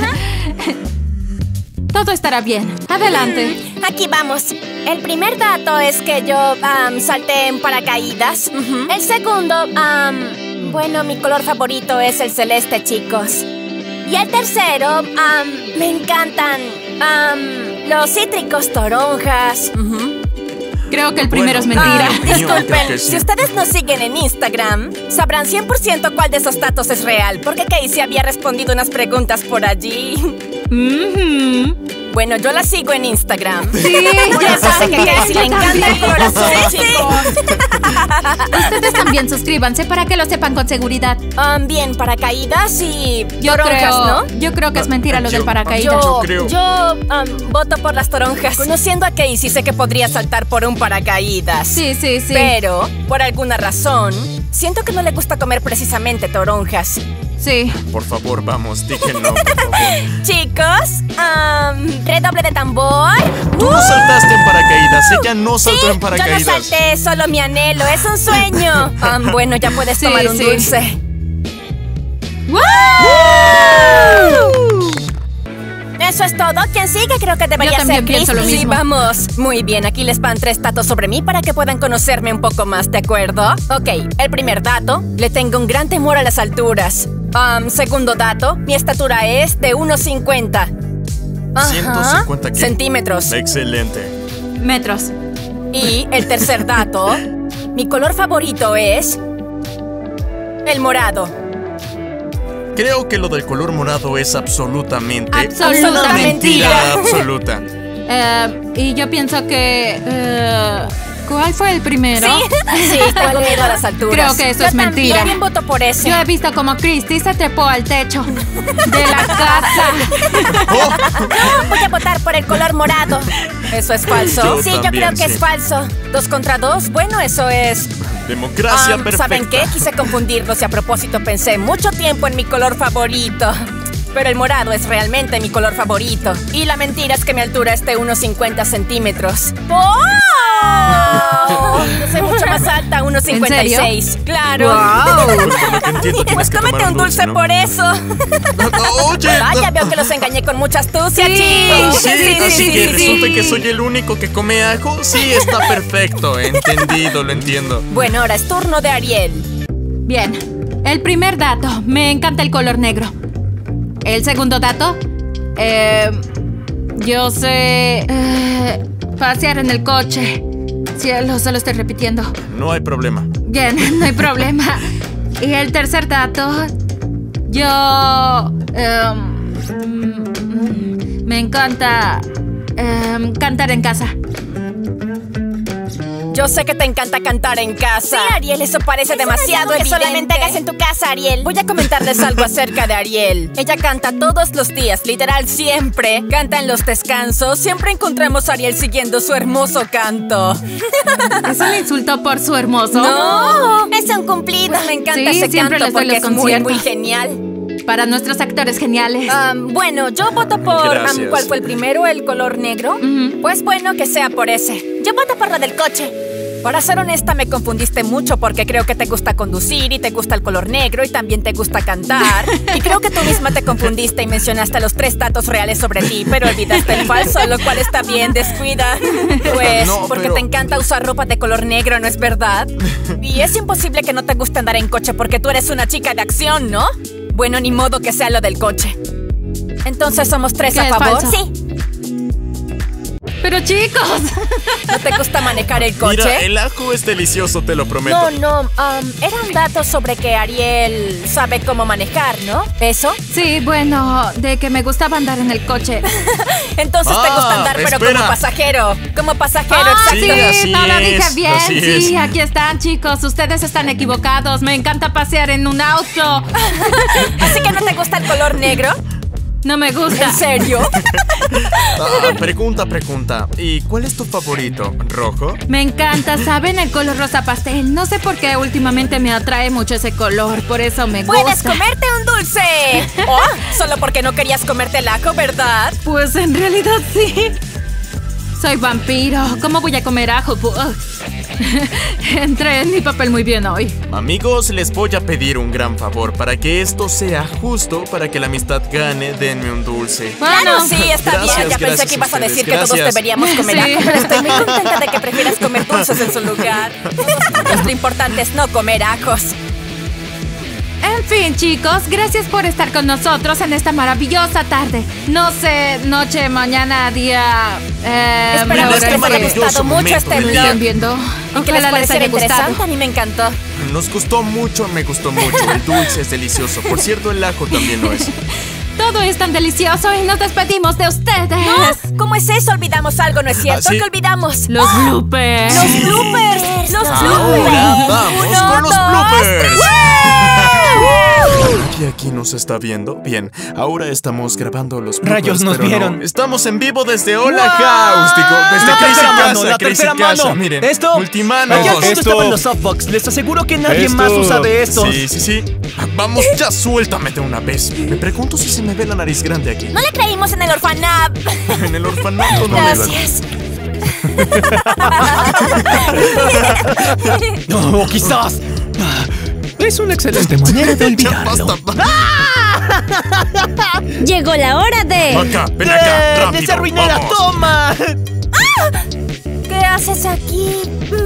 S4: Todo estará bien. Adelante.
S8: Aquí vamos. El primer dato es que yo am, salté en paracaídas. El segundo, am, bueno, mi color favorito es el celeste, chicos. Y el tercero, am, me encantan am, los cítricos, toronjas.
S4: Creo que el primero
S2: Bueno,
S4: es mentira.
S1: ah,
S2: Yo creo
S1: disculpen,
S2: que sí.
S1: si ustedes nos siguen en Instagram, sabrán cien por ciento cuál de esos datos es real, porque Casey había respondido unas preguntas por allí.
S4: Ujú.
S1: Bueno, yo la sigo en Instagram.
S4: Sí,
S1: Por
S4: yo
S1: eso sé que a
S4: también,
S1: Casey le
S4: yo
S1: encanta el
S4: también.
S1: color azul, chicos.
S4: Ustedes también suscríbanse para que lo sepan con seguridad.
S1: Um, bien, paracaídas y
S4: Yo
S1: toronjas,
S4: creo,
S1: ¿no?
S4: yo creo que es mentira lo
S2: Yo-
S4: del paracaídas.
S1: Yo,
S2: creo.
S1: yo um, voto por las toronjas. Conociendo a Casey, sé que podría saltar por un paracaídas.
S4: Sí, sí, sí.
S1: Pero, por alguna razón, siento que no le gusta comer precisamente toronjas.
S4: Sí.
S2: Por favor, vamos, díganlo, por favor.
S1: Chicos, um, redoble de tambor.
S2: Tú no saltaste en paracaídas, ella no
S1: Sí,
S2: saltó en
S1: yo no
S2: paracaídas.
S1: salté, solo mi anhelo, es un sueño. Um, bueno, ya puedes
S4: Sí,
S1: tomar un
S4: sí.
S1: dulce. Eso es todo. ¿Quién sigue? Creo que debería
S4: Yo también
S1: ser
S4: pienso lo
S1: Christy.
S4: mismo.
S1: Sí, vamos. Muy bien, aquí les van tres datos sobre mí para que puedan conocerme un poco más, ¿de acuerdo? Ok, el primer dato, le tengo un gran temor a las alturas. Um, segundo dato, mi estatura es de uno cincuenta. Ajá.
S2: ciento cincuenta ¿qué?
S1: Centímetros.
S2: Excelente.
S4: Metros.
S1: Y el tercer dato, mi color favorito es el morado.
S2: Creo que lo del color morado es absolutamente
S4: Absoluta
S2: una mentira
S1: mentira.
S2: absoluta.
S4: Eh, y yo pienso que... eh, ¿Cuál fue el primero?
S1: Sí, tengo miedo a las alturas.
S4: Creo que eso
S1: Yo
S4: es mentira.
S1: También voto por ese.
S4: Yo he visto como Christy se trepó al techo de la casa.
S1: Voy a votar por el color morado. ¿Eso es falso?
S2: Yo
S1: sí, yo
S2: también,
S1: creo que
S2: sí.
S1: es falso. Dos contra dos, bueno, eso es...
S2: Democracia
S1: Um,
S2: perfecta.
S1: ¿Saben qué? Quise confundirlos y a propósito pensé mucho tiempo en mi color favorito. Pero el morado es realmente mi color favorito. Y la mentira es que mi altura es de unos cincuenta centímetros. ¡Oh! Yo soy mucho más alta, unos cincuenta y seis. ¡Claro!
S2: Pues por lo que entiendo, tienes
S1: Pues
S2: que
S1: cómete
S2: tomar
S1: un dulce
S2: ¿no?
S1: por eso.
S2: Oye,
S1: Vaya, veo que los engañé con mucha astucia,
S4: Sí,
S1: chicos.
S2: Sí, así que
S4: sí,
S2: resulta
S4: sí.
S2: que soy el único que come ajo. Sí, está perfecto, entendido, lo entiendo.
S1: Bueno, ahora es turno de Ariel.
S4: Bien. El primer dato. Me encanta el color negro. El segundo dato. Eh, yo sé... eh, pasear en el coche. Cielo, se lo estoy repitiendo.
S2: No hay problema.
S4: Bien, no hay problema. Y el tercer dato. Yo... em, mm, me encanta... em, cantar en casa.
S1: Yo sé que te encanta cantar en casa. Sí, Ariel, eso parece
S8: Eso
S1: demasiado
S8: no es algo que
S1: evidente.
S8: solamente hagas en tu casa, Ariel.
S1: Voy a comentarles algo acerca de Ariel. Ella canta todos los días, literal siempre. Canta en los descansos. Siempre encontramos a Ariel siguiendo su hermoso canto.
S4: ¿Es un insulto por su hermoso?
S1: ¡No!
S8: Es un cumplido.
S1: Pues me encanta
S4: Sí,
S1: ese
S4: siempre
S1: canto
S4: les doy
S1: porque
S4: los
S1: es muy, muy
S4: conciertos.
S1: genial.
S4: Para nuestros actores geniales.
S1: Um, bueno, yo voto por... um,
S2: Gracias.
S1: ¿Cuál fue el primero? ¿El color negro?
S4: Ujú.
S1: Pues bueno, que sea por ese.
S8: Yo voto por lo del coche.
S1: Para ser honesta, me confundiste mucho porque creo que te gusta conducir y te gusta el color negro y también te gusta cantar. Y creo que tú misma te confundiste y mencionaste los tres datos reales sobre ti, pero olvidaste el falso, lo cual está bien, descuida. Pues,
S2: No,
S1: porque
S2: pero-
S1: te encanta usar ropa de color negro, ¿no es verdad? Y es imposible que no te guste andar en coche porque tú eres una chica de acción, ¿no? Bueno, ni modo que sea lo del coche. Entonces somos tres
S4: ¿Qué
S1: a
S4: es
S1: favor.
S4: falso?
S1: Sí.
S4: Pero chicos,
S1: ¿No te gusta manejar el coche?
S2: Mira, el ajo es delicioso, te lo prometo.
S1: No, no, um, eran datos sobre que Ariel sabe cómo manejar, ¿no? ¿Eso?
S4: sí, bueno, de que me gustaba andar en el coche.
S1: Entonces te
S2: Ah,
S1: gusta andar, pero
S2: espera.
S1: como pasajero. Como pasajero,
S4: Ah,
S1: exacto.
S4: sí,
S2: así
S4: no lo
S2: es,
S4: dije bien.
S2: así
S4: Sí,
S2: es.
S4: aquí están, chicos. Ustedes están equivocados. Me encanta pasear en un auto.
S1: ¿Así que no te gusta el color negro?
S4: No me gusta.
S1: ¿En serio?
S2: Ah, pregunta, pregunta. ¿Y cuál es tu favorito? ¿Rojo?
S4: Me encanta, ¿saben? El color rosa pastel. No sé por qué últimamente me atrae mucho ese color. Por eso me gusta.
S1: ¡Puedes comerte un dulce! Oh, solo porque no querías comerte el ajo, ¿verdad?
S4: Pues en realidad sí. Soy vampiro. ¿Cómo voy a comer ajo? Ugh. Entré en mi papel muy bien hoy.
S2: Amigos, les voy a pedir un gran favor. Para que esto sea justo, para que la amistad gane, denme un dulce.
S1: Claro, sí, está
S2: Gracias,
S1: bien. Ya pensé
S2: gracias
S1: que ibas a
S2: ustedes,
S1: decir que todos
S2: gracias.
S1: deberíamos comer
S4: Sí.
S1: ajo, pero estoy muy contenta de que prefieras comer dulces en su lugar. Lo importante es no comer ajos.
S4: En fin, chicos, gracias por estar con nosotros en esta maravillosa tarde. No sé, noche, mañana, día... Eh,
S1: Esperamos
S4: hora
S1: que les haya
S2: maravilloso
S1: gustado mucho
S2: momento
S1: este
S2: del
S1: vlog.
S2: día.
S4: estén viendo.
S1: Y que les
S4: Ojalá les
S1: pareciera
S4: haya gustado.
S1: interesante. A mí me encantó.
S2: Nos gustó mucho, me gustó mucho. El dulce es delicioso. Por cierto, el ajo también lo es.
S4: Todo es tan delicioso y nos despedimos de ustedes.
S1: No, ¿cómo es eso? Olvidamos algo, ¿no es cierto?
S2: Ah, sí.
S1: ¿Qué olvidamos?
S4: Los bloopers.
S1: ¡Los bloopers! ¡Los bloopers!
S2: Ahora vamos
S1: Uno,
S2: con los
S1: dos,
S2: bloopers.
S1: ¡Woo!
S2: ¿Nadie aquí nos está viendo? Bien, ahora estamos grabando los bloopers,
S6: Rayos, nos
S2: pero no.
S6: vieron.
S2: Estamos en vivo desde Hola
S6: ¡Wow!
S2: House, digo, desde
S6: La
S2: Crazy
S6: tercera
S2: Casa,
S6: mano, la
S2: Crazy
S6: tercera
S2: Casa.
S6: mano.
S2: Miren,
S6: Esto.
S2: multimanos.
S6: Allá al fondo
S5: Esto.
S6: estaban los softbox. Les aseguro que nadie
S5: Esto.
S6: más usa de estos.
S2: Sí, sí, sí. Vamos, ya suéltame de una vez. Me pregunto si se me ve la nariz grande aquí.
S1: No le creímos en el orfanato.
S2: En el orfanato no me da.
S1: Gracias.
S6: No, quizás.
S5: Es una excelente manera de
S2: Ya basta,
S5: olvidarlo.
S2: va.
S3: Llegó la hora de...
S2: Acá, ven acá,
S6: ¡Eh!
S2: rápido,
S6: ¡Desarruiné la
S2: vamos.
S6: toma!
S1: ¿Qué haces aquí?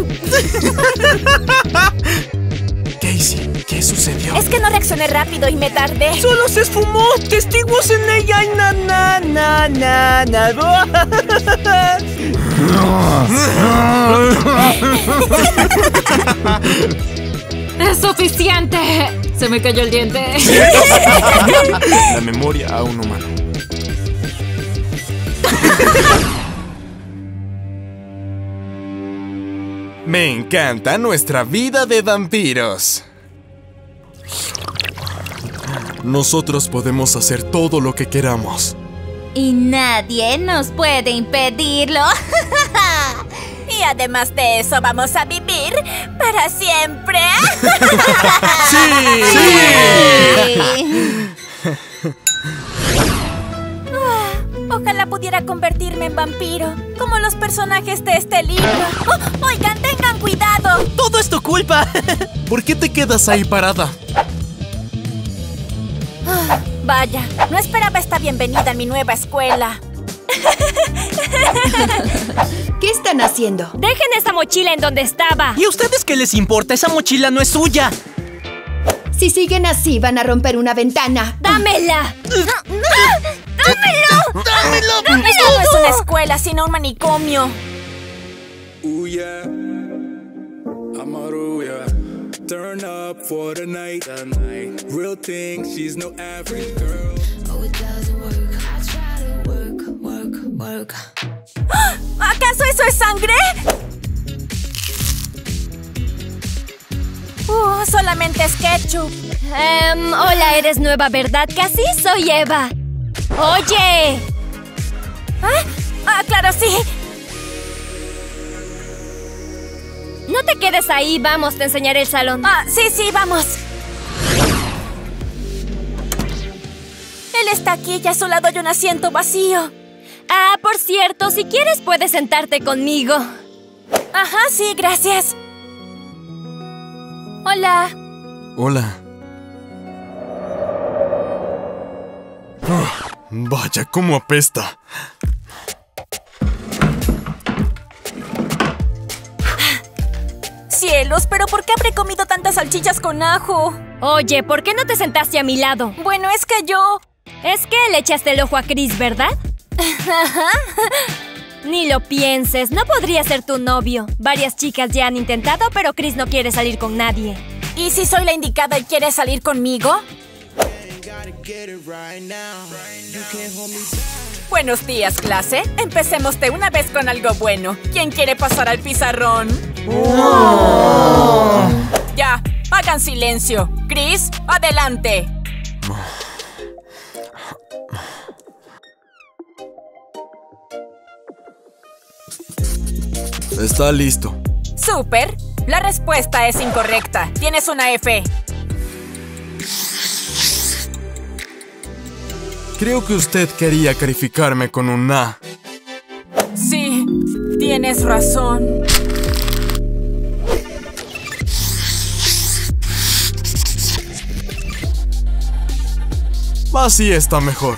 S2: Casey, ¿qué sucedió?
S1: Es que no reaccioné rápido y me tardé.
S6: Solo se esfumó. Testigos en ella y na na na na na.
S4: Es suficiente. Se me cayó el diente.
S2: La memoria a un humano. Me encanta nuestra vida de vampiros. Nosotros podemos hacer todo lo que queramos.
S8: Y nadie nos puede impedirlo.
S1: Y además de eso, vamos a vivir para siempre.
S2: ¡Sí!
S1: Ojalá pudiera convertirme en vampiro, como los personajes de este libro. ¡Oh! Oigan, tengan cuidado.
S6: Todo es tu culpa.
S2: ¿Por qué te quedas ahí parada?
S1: Ah, vaya, no esperaba esta bienvenida en mi nueva escuela.
S9: ¿Qué están haciendo?
S3: Dejen esa mochila en donde estaba.
S6: ¿Y a ustedes qué les importa? Esa mochila no es suya.
S9: Si siguen así, van a romper una ventana.
S3: ¡Dámela!
S1: ¡Dámelo! ¡Dámelo! Esto no es una escuela, sino un manicomio.
S10: Ooh yeah, I'm out, ooh yeah. Turn up for the night, the night. Real thing, she's no average girl.
S7: Oh, it doesn't work. I try to work, work, work.
S1: ¿Acaso eso es sangre? Uh, solamente es ketchup.
S3: Em, hola, eres nueva, ¿verdad? Casi soy Eva. Oye.
S1: ¿Ah? Ah, claro, sí.
S3: No te quedes ahí, vamos, te enseñaré el salón.
S1: Ah, sí, sí, vamos. Él está aquí y a su lado hay un asiento vacío.
S3: Ah, por cierto, si quieres puedes sentarte conmigo.
S1: Ajá, sí, gracias. Hola.
S2: Hola. Ah, vaya, cómo apesta.
S1: Cielos, pero ¿por qué habré comido tantas salchichas con ajo?
S3: Oye, ¿por qué no te sentaste a mi lado?
S8: Bueno, es que yo...
S3: Es que le echaste el ojo a Chris, ¿verdad? Ni lo pienses, no podría ser tu novio. Varias chicas ya han intentado, pero Chris no quiere salir con nadie.
S8: ¿Y si soy la indicada y quieres salir conmigo?
S1: Buenos días, clase. Empecemos de una vez con algo bueno. ¿Quién quiere pasar al pizarrón? Oh. Ya, hagan silencio. Chris, adelante.
S2: Está listo.
S1: Súper. La respuesta es incorrecta. Tienes una F.
S2: Creo que usted quería calificarme con un A.
S1: Sí, tienes razón.
S2: Así está mejor.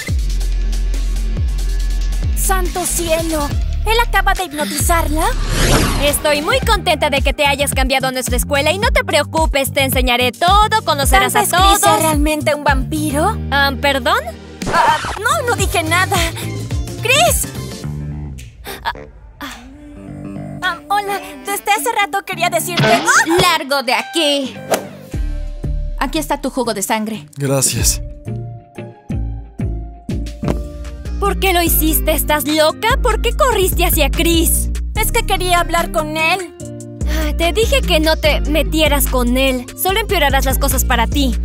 S8: ¡Santo cielo! ¿Él acaba de hipnotizarla?
S3: Estoy muy contenta de que te hayas cambiado a nuestra escuela y no te preocupes, te enseñaré todo, conocerás a
S8: ¿Tal vez Chris
S3: todos.
S8: es realmente un vampiro?
S3: Um, ¿Perdón?
S8: Uh, no, no dije nada. ¡Chris! Um, hola, desde hace rato quería decirte... ¡Oh!
S4: ¡Largo de aquí! Aquí está tu jugo de sangre.
S2: Gracias.
S3: ¿Por qué lo hiciste? ¿Estás loca? ¿Por qué corriste hacia Chris?
S8: Es que quería hablar con él.
S3: Ah, te dije que no te metieras con él. Solo empeorarás las cosas para ti.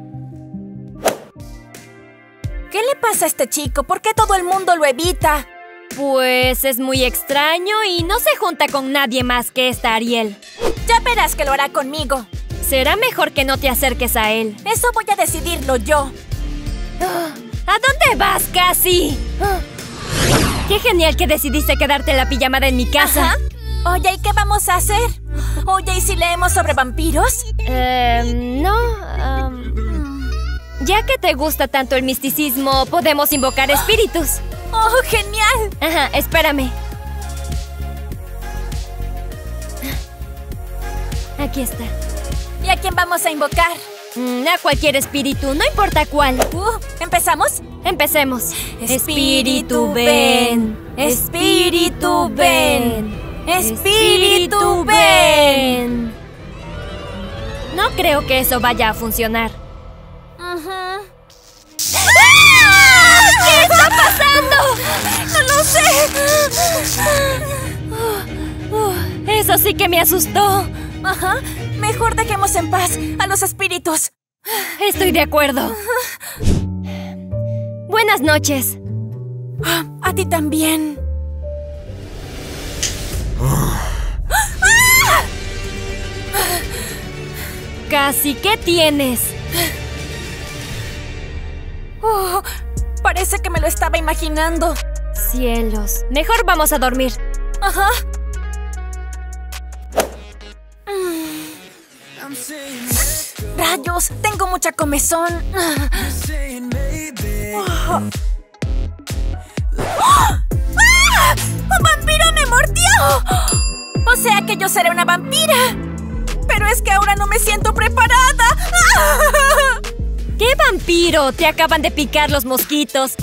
S8: ¿Qué le pasa a este chico? ¿Por qué todo el mundo lo evita?
S3: Pues es muy extraño y no se junta con nadie más que esta Ariel.
S8: Ya verás que lo hará conmigo.
S3: Será mejor que no te acerques a él.
S8: Eso voy a decidirlo yo.
S3: ¿A dónde vas, Cassie? Qué genial que decidiste quedarte en la pijamada en mi casa.
S8: Ajá. Oye, ¿y qué vamos a hacer? Oye, ¿y si leemos sobre vampiros?
S3: Eh, no. Um, ya que te gusta tanto el misticismo, podemos invocar espíritus.
S8: ¡Oh, genial!
S3: Ajá, espérame. Aquí está.
S8: ¿Y a quién vamos a invocar?
S3: Mm, a cualquier espíritu, no importa cuál.
S8: Uh, ¿Empezamos?
S3: Empecemos.
S8: Espíritu, ven. Espíritu, ven. Espíritu, ven.
S3: No creo que eso vaya a funcionar.
S8: Uh-huh.
S3: ¡Ah! ¿Qué está pasando?
S8: ¡No lo sé!
S3: Eso sí que me asustó.
S8: Ajá. Mejor dejemos en paz a los espíritus.
S3: Estoy de acuerdo. Buenas noches.
S8: A ti también.
S3: Cassie, ¿qué tienes?
S8: Oh, parece que me lo estaba imaginando.
S3: Cielos. Mejor vamos a dormir.
S8: Ajá. Rayos, tengo mucha comezón. ¡Oh! ¡Ah! ¡Un vampiro me mordió! O sea que yo seré una vampira. Pero es que ahora no me siento preparada.
S3: ¿Qué vampiro? Te acaban de picar los mosquitos.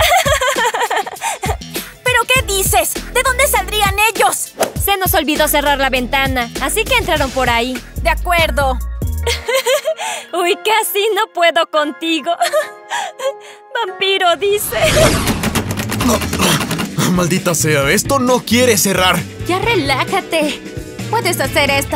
S8: ¿Pero qué dices? ¿De dónde saldrían ellos?
S3: Se nos olvidó cerrar la ventana, así que entraron por ahí.
S8: De acuerdo.
S3: Uy, casi no puedo contigo. Vampiro dice.
S2: Maldita sea, esto no quiere cerrar.
S4: Ya relájate. Puedes hacer esto.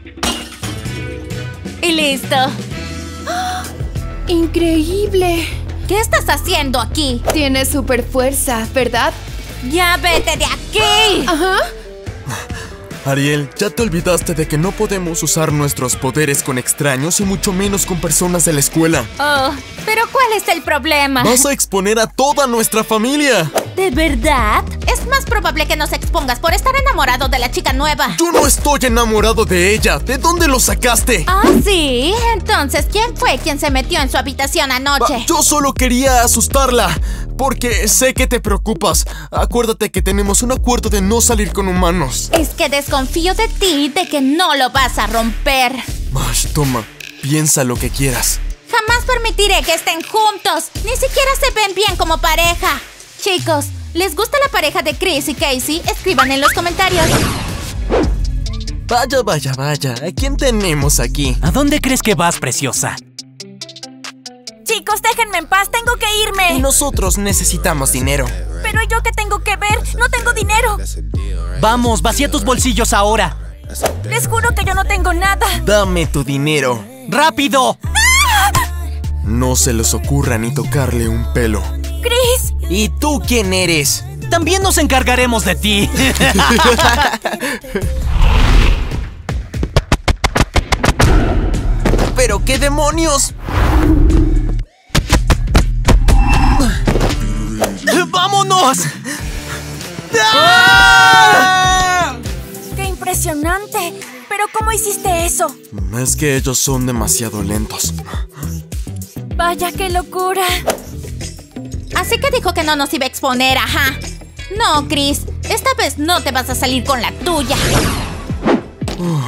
S4: Y listo.
S9: ¡Oh! ¡Increíble!
S4: ¿Qué estás haciendo aquí?
S9: Tienes super fuerza, ¿verdad?
S4: ¡Ya vete de aquí!
S9: Ajá.
S2: Ariel, ya te olvidaste de que no podemos usar nuestros poderes con extraños y mucho menos con personas de la escuela.
S4: Oh, pero ¿cuál es el problema?
S2: Vas a exponer a toda nuestra familia.
S4: ¿De verdad? Es más probable que nos expongas por estar enamorado de la chica nueva.
S2: Yo no estoy enamorado de ella. ¿De dónde lo sacaste?
S4: ¿Ah, sí? Entonces, ¿quién fue quien se metió en su habitación anoche?
S2: Ah, yo solo quería asustarla, porque sé que te preocupas. Acuérdate que tenemos un acuerdo de no salir con humanos.
S4: Es que desconfío de ti, de que no lo vas a romper.
S2: Ay, toma. Piensa lo que quieras.
S4: Jamás permitiré que estén juntos. Ni siquiera se ven bien como pareja. Chicos, ¿les gusta la pareja de Chris y Casey? Escriban en los comentarios.
S2: Vaya, vaya, vaya. ¿A quién tenemos aquí?
S6: ¿A dónde crees que vas, preciosa?
S8: Chicos, déjenme en paz, tengo que irme.
S11: Y nosotros necesitamos dinero.
S8: Pero ¿yo qué tengo que ver? No tengo dinero.
S6: Vamos, vacía tus bolsillos ahora.
S8: Les juro que yo no tengo nada.
S11: Dame tu dinero.
S6: ¡Rápido!
S2: No se les ocurra ni tocarle un pelo.
S8: ¡Chris!
S11: ¿Y tú quién eres?
S6: También nos encargaremos de ti.
S11: ¿Pero qué demonios?
S6: ¡Vámonos!
S8: ¡Ah! ¡Qué impresionante! ¿Pero cómo hiciste eso?
S2: Es que ellos son demasiado lentos.
S8: Vaya, qué locura.
S4: Así que dijo que no nos iba a exponer, ajá. No, Chris, esta vez no te vas a salir con la tuya.
S2: Uh,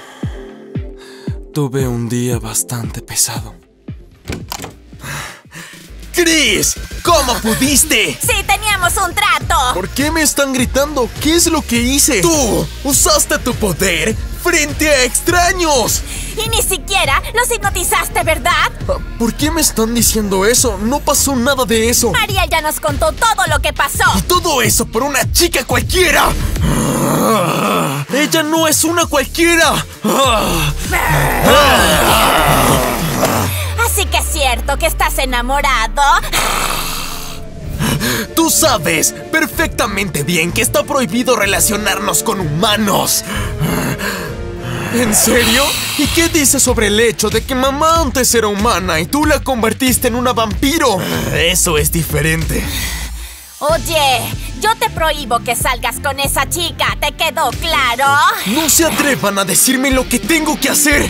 S2: tuve un día bastante pesado.
S11: ¡Chris! ¿Cómo pudiste?
S8: ¡Sí, teníamos un trato!
S2: ¿Por qué me están gritando? ¿Qué es lo que hice?
S11: ¡Tú! ¡Usaste tu poder frente a extraños!
S8: Y ni siquiera los hipnotizaste, ¿verdad?
S2: ¿Por qué me están diciendo eso? No pasó nada de eso.
S8: Ariel ya nos contó todo lo que pasó.
S11: Y todo eso por una chica cualquiera.
S2: ¡Ella no es una cualquiera!
S8: Así que es cierto que estás enamorado.
S11: Tú sabes perfectamente bien que está prohibido relacionarnos con humanos.
S2: ¿En serio? ¿Y qué dices sobre el hecho de que mamá antes era humana y tú la convertiste en una vampiro?
S11: Eso es diferente.
S8: Oye, yo te prohíbo que salgas con esa chica, ¿te quedó claro?
S2: No se atrevan a decirme lo que tengo que hacer.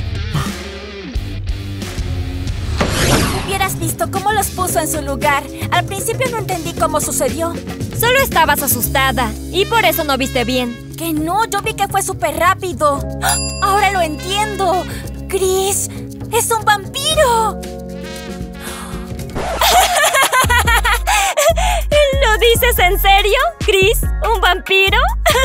S8: Hubieras visto cómo los puso en su lugar. Al principio no entendí cómo sucedió.
S3: Solo estabas asustada y por eso no viste bien.
S8: Que no, yo vi que fue súper rápido. Ahora lo entiendo. Chris es un vampiro.
S3: ¿Lo dices en serio, Chris? ¿Un vampiro?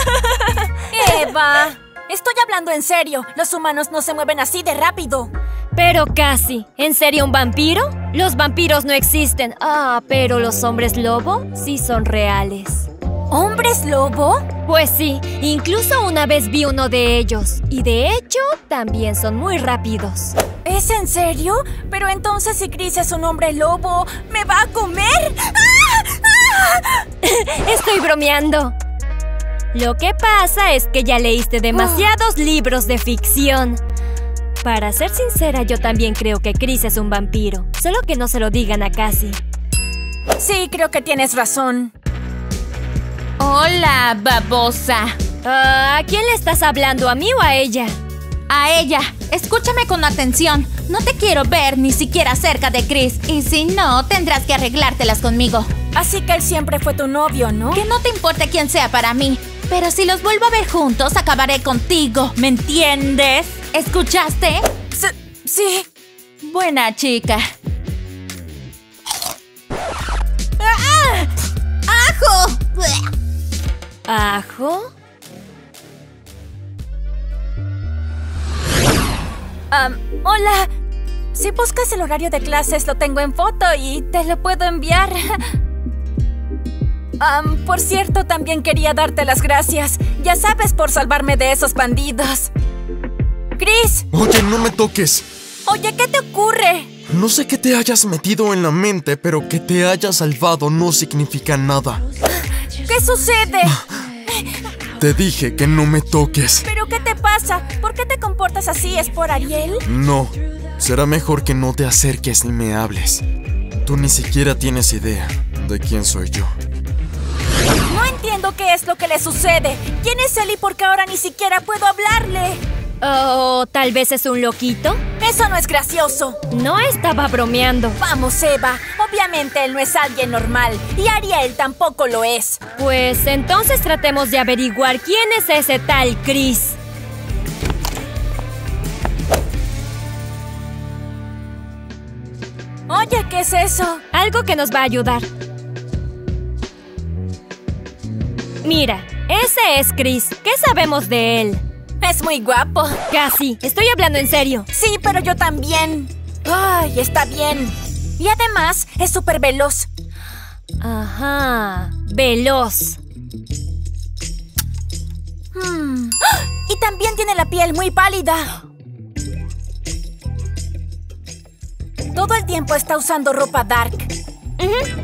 S8: Eva, estoy hablando en serio. Los humanos no se mueven así de rápido.
S3: Pero casi. ¿En serio un vampiro? Los vampiros no existen. Ah, pero los hombres lobo sí son reales.
S8: ¿Hombres lobo?
S3: Pues sí, incluso una vez vi uno de ellos. Y de hecho, también son muy rápidos.
S8: ¿Es en serio? Pero entonces si Chris es un hombre lobo, ¿me va a comer? ¡Ah! ¡Ah!
S3: Estoy bromeando. Lo que pasa es que ya leíste demasiados oh. libros de ficción. Para ser sincera, yo también creo que Chris es un vampiro. Solo que no se lo digan a Cassie.
S8: Sí, creo que tienes razón.
S4: Hola, babosa.
S3: Uh, ¿A quién le estás hablando? ¿A mí o a ella?
S4: A ella. Escúchame con atención. No te quiero ver ni siquiera cerca de Chris. Y si no, tendrás que arreglártelas conmigo.
S8: Así que él siempre fue tu novio, ¿no?
S4: Que no te importe quién sea para mí. Pero si los vuelvo a ver juntos, acabaré contigo. ¿Me entiendes? ¿Escuchaste?
S8: S sí.
S4: Buena chica.
S8: ¡Ah!
S4: ¡Ajo!
S3: ¿Ajo?
S8: Um, hola. Si buscas el horario de clases, lo tengo en foto y te lo puedo enviar. Um, por cierto, también quería darte las gracias. Ya sabes, por salvarme de esos bandidos. ¡Chris!
S2: Oye, no me toques.
S8: Oye, ¿qué te ocurre?
S2: No sé qué te hayas metido en la mente, pero que te hayas salvado no significa nada.
S8: ¿Qué sucede?
S2: Te dije que no me toques.
S8: ¿Pero qué te pasa? ¿Por qué te comportas así? ¿Es por Ariel?
S2: No. Será mejor que no te acerques ni me hables. Tú ni siquiera tienes idea de quién soy yo.
S8: No entiendo qué es lo que le sucede. ¿Quién es él y por qué ahora ni siquiera puedo hablarle?
S3: ¿O tal vez es un loquito?
S8: Eso no es gracioso.
S3: No estaba bromeando.
S8: Vamos, Eva. Obviamente él no es alguien normal. Y Ariel tampoco lo es.
S3: Pues entonces tratemos de averiguar quién es ese tal Chris.
S1: es eso?
S3: Algo que nos va a ayudar. Mira, ese es Chris. ¿Qué sabemos de él?
S1: Es muy guapo.
S3: Casi. Estoy hablando en serio.
S1: Sí, pero yo también. Ay, está bien. Y además, es súper veloz.
S3: Ajá. Veloz.
S1: Hmm. Y también tiene la piel muy pálida. Todo el tiempo está usando ropa dark.
S3: Uh-huh.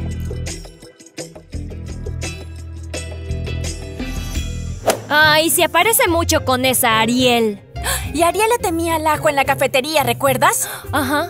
S3: Ay, se aparece mucho con esa Ariel.
S1: Y Ariel le temía al ajo en la cafetería, ¿recuerdas?
S3: Ajá.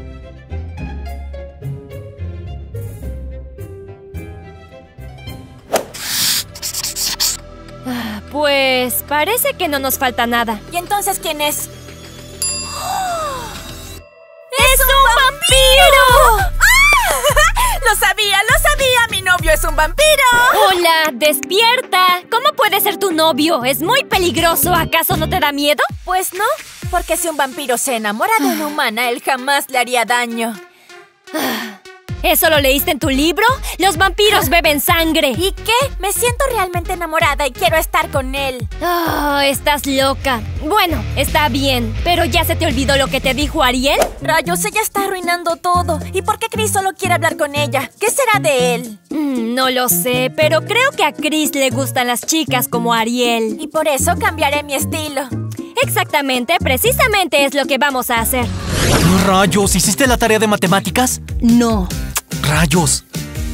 S3: Ah, pues parece que no nos falta nada.
S1: ¿Y entonces quién es?
S3: ¡Oh! ¡Es un vampiro!
S1: ¡Ah! ¡Lo sabía, lo sabía! ¡Mi novio es un vampiro!
S3: ¡Hola! ¡Despierta! ¿Cómo puede ser tu novio? Es muy peligroso. ¿Acaso no te da miedo?
S1: Pues no, porque si un vampiro se enamora de una humana, él jamás le haría daño.
S3: ¿Eso lo leíste en tu libro? ¡Los vampiros beben sangre!
S1: ¿Y qué? Me siento realmente enamorada y quiero estar con él.
S3: Oh, estás loca. Bueno, está bien. ¿Pero ya se te olvidó lo que te dijo Ariel?
S1: Rayos, ella está arruinando todo. ¿Y por qué Chris solo quiere hablar con ella? ¿Qué será de él?
S3: Mm, no lo sé, pero creo que a Chris le gustan las chicas como Ariel.
S1: Y por eso cambiaré mi estilo.
S3: Exactamente, precisamente es lo que vamos a hacer.
S6: ¡Rayos! ¿Hiciste la tarea de matemáticas?
S9: No.
S6: ¡Rayos!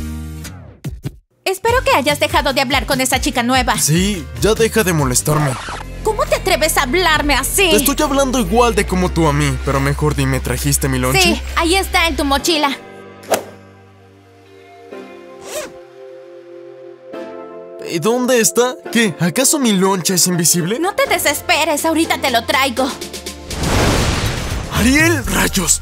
S4: Espero que hayas dejado de hablar con esa chica nueva.
S2: Sí, ya deja de molestarme.
S4: ¿Cómo te atreves a hablarme así?
S2: Te estoy hablando igual de como tú a mí, pero mejor dime, ¿trajiste mi lonche?
S4: Sí, ahí está en tu mochila.
S2: ¿Y dónde está? ¿Qué? ¿Acaso mi lonche es invisible?
S4: No te desesperes, ahorita te lo traigo.
S2: ¡Ariel! ¡Rayos!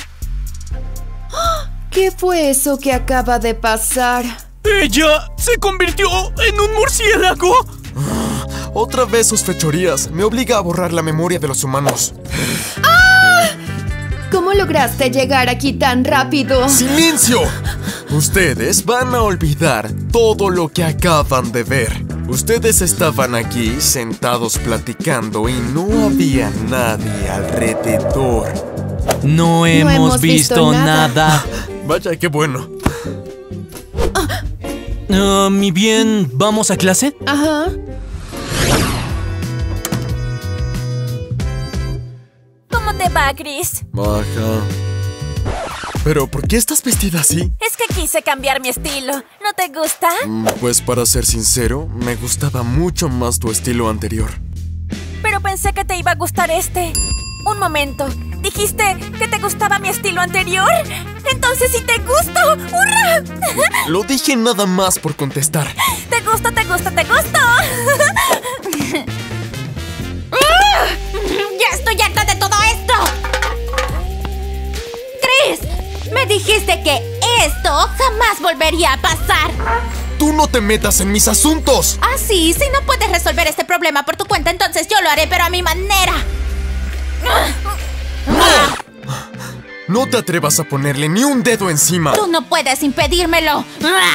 S9: ¿Qué fue eso que acaba de pasar?
S6: ¡Ella se convirtió en un murciélago!
S2: Ah, otra vez sus fechorías. Me obliga a borrar la memoria de los humanos.
S9: ¡Ah! ¿Cómo lograste llegar aquí tan rápido?
S2: ¡Silencio! Ustedes van a olvidar todo lo que acaban de ver. Ustedes estaban aquí sentados platicando y no había nadie alrededor.
S6: No hemos,
S9: no hemos visto,
S6: visto
S9: nada.
S6: nada.
S2: Vaya, qué bueno.
S6: Uh, mi bien, ¿vamos a clase?
S9: Ajá.
S1: ¿Cómo te va, Chris?
S2: Baja. ¿Pero por qué estás vestida así?
S1: Es que quise cambiar mi estilo. ¿No te gusta?
S2: Mm, Pues para ser sincero, me gustaba mucho más tu estilo anterior.
S1: Pero pensé que te iba a gustar este. Un momento. ¿Dijiste que te gustaba mi estilo anterior? ¡Entonces sí te gusto! ¡Hurra!
S2: Lo dije nada más por contestar.
S1: ¡Te gusto, te gusto, te gusto!
S4: ¡Ya estoy harta de todo esto! ¡Chris! Me dijiste que esto jamás volvería a pasar.
S2: ¡Tú no te metas en mis asuntos!
S4: Ah, sí, si no puedes resolver este problema por tu cuenta, entonces yo lo haré, pero a mi manera.
S2: No te atrevas a ponerle ni un dedo encima.
S4: Tú no puedes impedírmelo.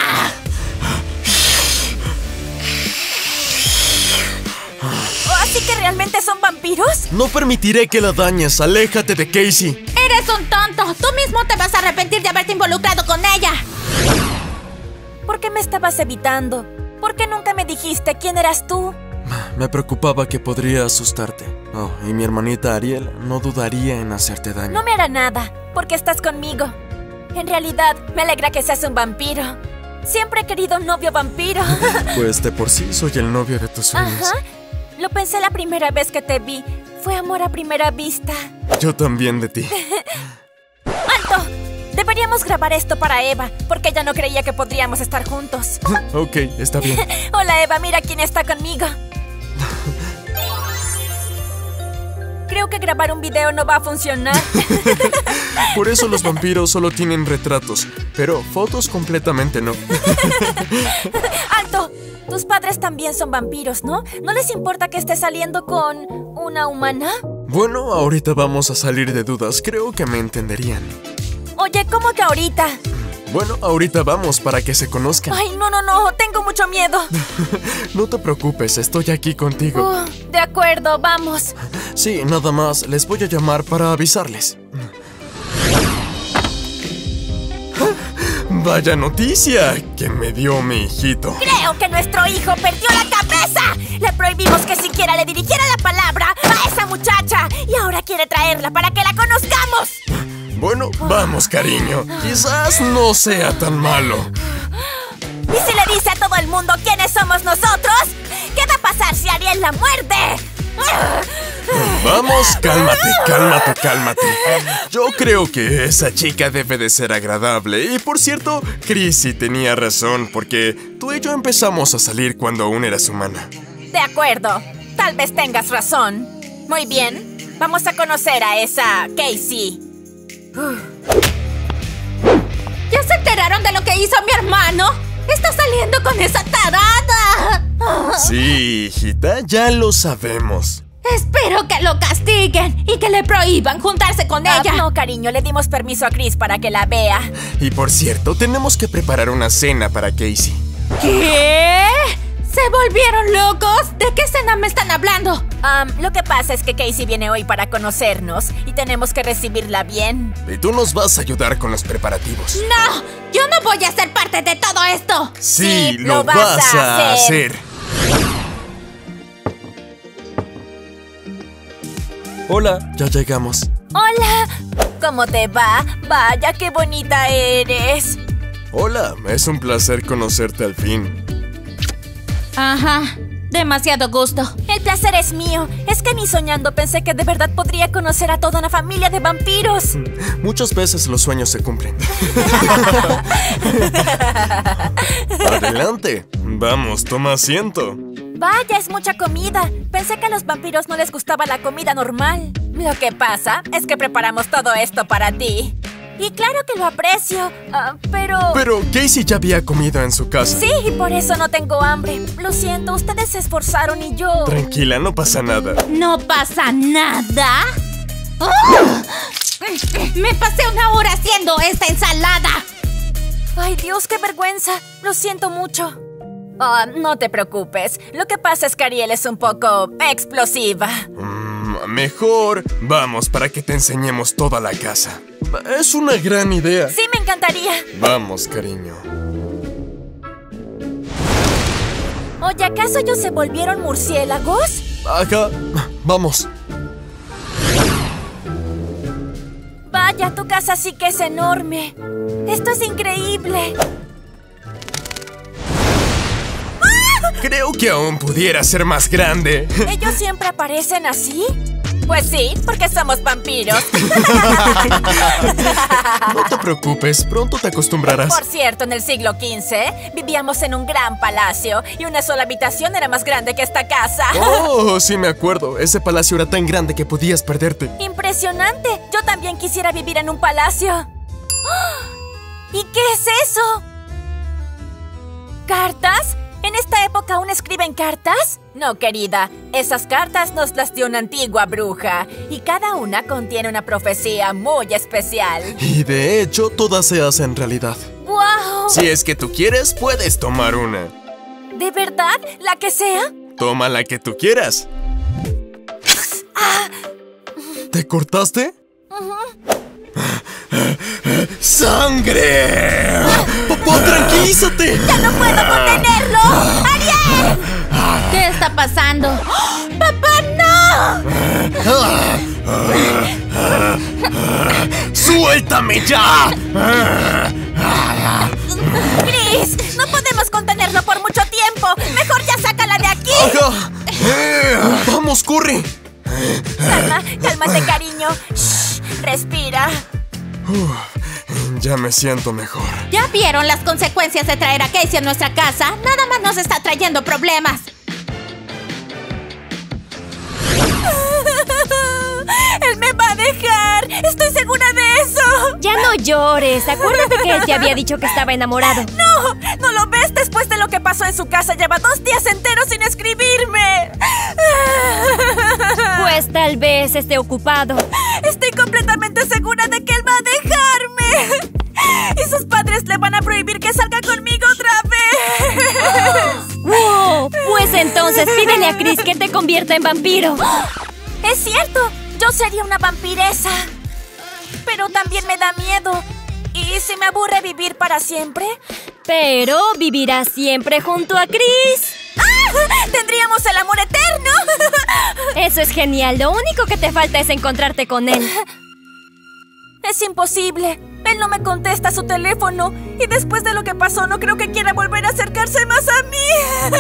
S1: ¿Así que realmente son vampiros?
S2: No permitiré que la dañes. Aléjate de Casey.
S4: Eres un tonto. Tú mismo te vas a arrepentir de haberte involucrado con ella.
S1: ¿Por qué me estabas evitando? ¿Por qué nunca me dijiste quién eras tú?
S2: Me preocupaba que podría asustarte. Oh, y mi hermanita Ariel no dudaría en hacerte daño.
S1: No me hará nada, porque estás conmigo. En realidad, me alegra que seas un vampiro. Siempre he querido un novio vampiro.
S2: Pues de por sí soy el novio de tus sueños.
S1: Ajá. Lo pensé la primera vez que te vi. Fue amor a primera vista.
S2: Yo también de ti.
S1: ¡Alto! Deberíamos grabar esto para Eva, porque ella no creía que podríamos estar juntos.
S2: Ok, está bien.
S1: Hola, Eva, mira quién está conmigo. Creo que grabar un video no va a funcionar.
S2: Por eso los vampiros solo tienen retratos, pero fotos completamente no.
S1: ¡Alto! Tus padres también son vampiros, ¿no? ¿No les importa que estés saliendo con una humana?
S2: Bueno, ahorita vamos a salir de dudas. Creo que me entenderían.
S1: Oye, Oye, ¿cómo que ahorita?
S2: Bueno, ahorita vamos para que se conozcan.
S1: Ay, no, no, no, tengo mucho miedo.
S2: No te preocupes, estoy aquí contigo.
S1: Uh, de acuerdo, vamos.
S2: Sí, nada más, les voy a llamar para avisarles. ¡Vaya noticia que me dio mi hijito!
S8: Creo que nuestro hijo perdió la cabeza. Le prohibimos que siquiera le dirigiera la palabra a esa muchacha y ahora quiere traerla para que la conozcamos.
S2: Bueno, vamos, cariño. Quizás no sea tan malo.
S8: ¿Y si le dice a todo el mundo quiénes somos nosotros? ¿Qué va a pasar si Ariel la muerde?
S2: Vamos, cálmate, cálmate, cálmate. Yo creo que esa chica debe de ser agradable. Y por cierto, Chrissy tenía razón, porque tú y yo empezamos a salir cuando aún eras humana.
S1: De acuerdo, tal vez tengas razón. Muy bien, vamos a conocer a esa Casey.
S4: ¿Ya se enteraron de lo que hizo mi hermano? ¡Está saliendo con esa tarada!
S2: Sí, hijita, ya lo sabemos.
S4: Espero que lo castiguen y que le prohíban juntarse con
S1: Ah,
S4: ella.
S1: no, cariño, le dimos permiso a Chris para que la vea.
S2: Y por cierto, tenemos que preparar una cena para Casey.
S4: ¿Qué? ¿Se volvieron locos? ¿De qué cena me están hablando?
S1: Um, lo que pasa es que Casey viene hoy para conocernos y tenemos que recibirla bien.
S2: Y tú nos vas a ayudar con los preparativos.
S4: ¡No! ¡Yo no voy a ser parte de todo esto!
S2: Sí,
S1: Sí,
S2: lo,
S1: lo vas
S2: vas
S1: a
S2: a
S1: hacer.
S2: hacer. Hola, ya llegamos.
S1: Hola, ¿cómo te va? Vaya, qué bonita eres.
S2: Hola, es un placer conocerte al fin.
S4: Ajá, demasiado gusto.
S1: El placer es mío. Es que ni soñando pensé que de verdad podría conocer a toda una familia de vampiros.
S2: Muchas veces los sueños se cumplen. Adelante. Vamos, toma asiento.
S1: Vaya, es mucha comida. Pensé que a los vampiros no les gustaba la comida normal. Lo que pasa es que preparamos todo esto para ti. Y claro que lo aprecio, ah, pero...
S2: Pero Casey ya había comido en su casa.
S1: Sí, y por eso no tengo hambre. Lo siento, ustedes se esforzaron y yo...
S2: Tranquila, no pasa nada.
S4: ¿No pasa nada? ¡Oh! Me pasé una hora haciendo esta ensalada.
S1: Ay, Dios, qué vergüenza. Lo siento mucho. Ah, no te preocupes. Lo que pasa es que Ariel es un poco explosiva.
S2: Mm, mejor vamos para que te enseñemos toda la casa. Es una gran idea.
S1: Sí, me encantaría.
S2: Vamos, cariño.
S1: Oye, ¿acaso ellos se volvieron murciélagos?
S2: Acá, vamos.
S1: Vaya, tu casa sí que es enorme. Esto es increíble.
S2: Creo que aún pudiera ser más grande.
S1: ¿Ellos siempre aparecen así? Pues sí, porque somos vampiros.
S2: No te preocupes, pronto te acostumbrarás.
S1: Por cierto, en el siglo quince vivíamos en un gran palacio y una sola habitación era más grande que esta casa.
S2: Oh, sí me acuerdo. Ese palacio era tan grande que podías perderte.
S1: ¡Impresionante! Yo también quisiera vivir en un palacio. ¡Oh! ¿Y qué es eso? ¿Cartas? ¿En esta época aún escriben cartas? No, querida. Esas cartas nos las dio una antigua bruja. Y cada una contiene una profecía muy especial.
S2: Y de hecho, todas se hacen realidad.
S1: ¡Guau!
S2: Si es que tú quieres, puedes tomar una.
S1: ¿De verdad? ¿La que sea?
S2: Toma la que tú quieras. ¿Te cortaste? ¡Sangre! ¡Papá, tranquilízate!
S8: ¡Ya no puedo contenerlo! ¡Ariel!
S4: ¿Qué está pasando? ¡Oh! ¡Papá,
S11: no! ¡Suéltame ya!
S8: ¡Chris! ¡No podemos contenerlo por mucho tiempo! ¡Mejor ya sácala de aquí!
S2: ¡Ajá! ¡Vamos, corre!
S1: Calma, cálmate, cariño. Shh, respira.
S2: Uf, ya me siento mejor.
S4: ¿Ya vieron las consecuencias de traer a Casey a nuestra casa? Nada más nos está trayendo problemas.
S1: Él me va a dejar. Estoy segura de eso.
S3: Ya no llores. Acuérdate que él te había dicho que estaba enamorado.
S1: ¡No! ¿No lo ves? Después de lo que pasó en su casa, lleva dos días enteros sin escribirme.
S3: Pues tal vez esté ocupado.
S1: Estoy completamente segura de que él va a dejarme. Y sus padres le van a prohibir que salga conmigo otra vez.
S3: ¡Wow! Pues entonces pídele a Chris que te convierta en vampiro.
S1: Es cierto, yo sería una vampiresa. Pero también me da miedo. ¿Y si me aburre vivir para siempre?
S3: Pero vivirás siempre junto a Chris.
S1: ¡Ah! ¡Tendríamos el amor eterno!
S3: Eso es genial. Lo único que te falta es encontrarte con él.
S1: Es imposible. Él no me contesta su teléfono. Y después de lo que pasó, no creo que quiera volver a acercarse más a mí.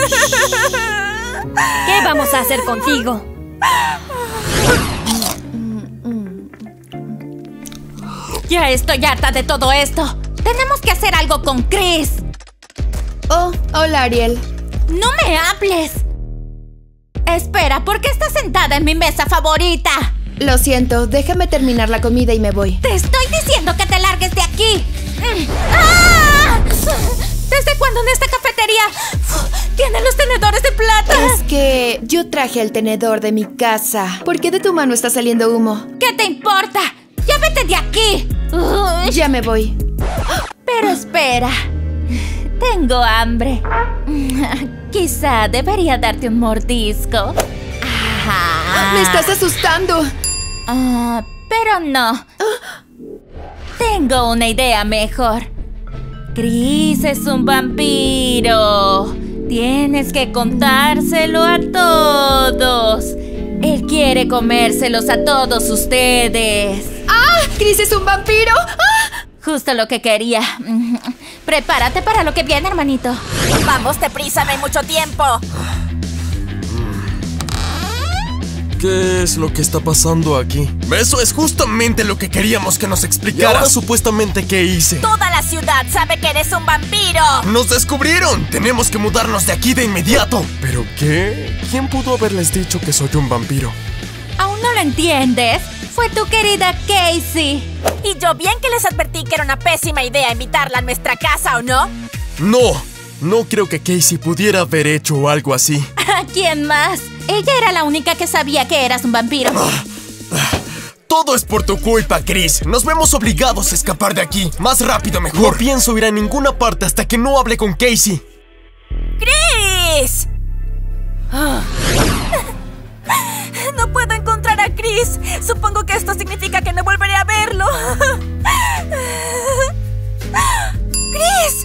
S3: ¿Qué vamos a hacer contigo?
S4: Ya estoy harta de todo esto. Tenemos que hacer algo con Chris.
S9: Oh, hola, Ariel.
S4: ¡No me hables! Espera, ¿por qué estás sentada en mi mesa favorita?
S9: Lo siento, déjame terminar la comida y me voy.
S4: ¡Te estoy diciendo que te largues de aquí! ¡Ah! ¿Desde cuándo en esta cafetería tienen los tenedores de plata?
S9: Es que yo traje el tenedor de mi casa. ¿Por qué de tu mano está saliendo humo?
S4: ¿Qué te importa? ¡Ya vete de aquí! Uy.
S9: Ya me voy.
S4: Pero espera. Tengo hambre. Quizá debería darte un mordisco. Ah.
S9: ¡Me estás asustando!
S4: Ah, pero no. Tengo una idea mejor. Chris es un vampiro. Tienes que contárselo a todos. Él quiere comérselos a todos ustedes.
S9: ¡Ah! ¿Chris es un vampiro? ¡Ah!
S4: Justo lo que quería. Prepárate para lo que viene, hermanito.
S1: Vamos, deprisa, no hay mucho tiempo.
S11: ¿Qué es lo que está pasando aquí? Eso es justamente lo que queríamos que nos explicaras. ¿Y ahora supuestamente qué hice?
S1: Toda la ciudad sabe que eres un vampiro.
S11: ¡Nos descubrieron! Tenemos que mudarnos de aquí de inmediato. ¿Pero qué? ¿Quién pudo haberles dicho que soy un vampiro?
S4: ¿Aún no lo entiendes? Fue tu querida Casey.
S1: Y yo bien que les advertí que era una pésima idea invitarla a nuestra casa, ¿o no?
S11: No, no creo que Casey pudiera haber hecho algo así.
S4: ¿A quién más? Ella era la única que sabía que eras un vampiro.
S11: Ah, ah, todo es por tu culpa, Chris. Nos vemos obligados a escapar de aquí. Más rápido, mejor. No pienso ir a ninguna parte hasta que no hable con Casey.
S1: ¡Chris! Ah. No puedo encontrar a Chris. Supongo que esto significa que no volveré a verlo. ¡Chris!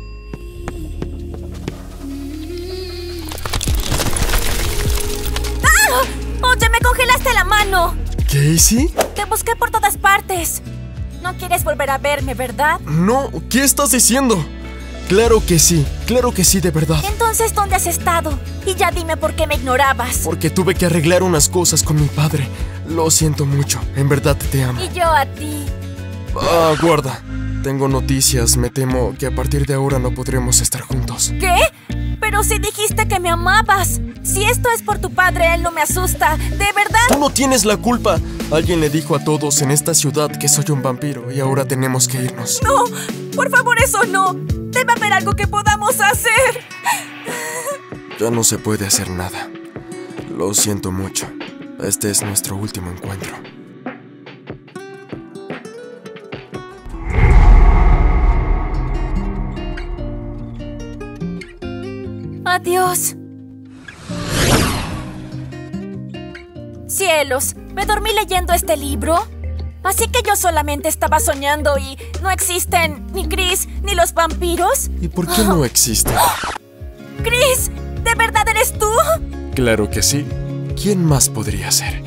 S1: ¡Ah! ¡Oye, me congelaste la mano!
S11: ¿Casey?
S1: Te busqué por todas partes. No quieres volver a verme, ¿verdad?
S11: No, ¿qué estás diciendo? Claro que sí, claro que sí, de verdad.
S1: Entonces, ¿dónde has estado? Y ya dime por qué me ignorabas.
S11: Porque tuve que arreglar unas cosas con mi padre. Lo siento mucho, en verdad te amo.
S1: Y yo a ti.
S11: Ah, guarda. Tengo noticias, me temo que a partir de ahora no podremos estar juntos.
S1: ¿Qué? Pero si dijiste que me amabas. Si esto es por tu padre, él no me asusta. ¿De verdad?
S11: Tú no tienes la culpa. Alguien le dijo a todos en esta ciudad que soy un vampiro y ahora tenemos que irnos.
S1: No, por favor, eso no. Debe haber algo que podamos hacer.
S11: Ya no se puede hacer nada. Lo siento mucho. Este es nuestro último encuentro.
S1: Adiós. Cielos, ¿me dormí leyendo este libro? Así que yo solamente estaba soñando y no existen ni Chris ni los vampiros.
S11: ¿Y por qué no existen?
S1: Chris, ¿de verdad eres tú?
S11: Claro que sí. ¿Quién más podría ser?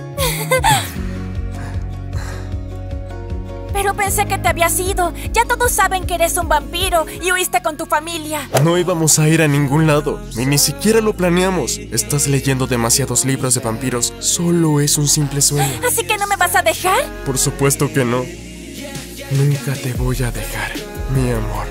S1: Pero pensé que te habías ido. Ya todos saben que eres un vampiro y huiste con tu familia.
S11: No íbamos a ir a ningún lado. Y ni siquiera lo planeamos. Estás leyendo demasiados libros de vampiros. Solo es un simple sueño.
S1: ¿Así que no me vas a dejar?
S11: Por supuesto que no. Nunca te voy a dejar, mi amor.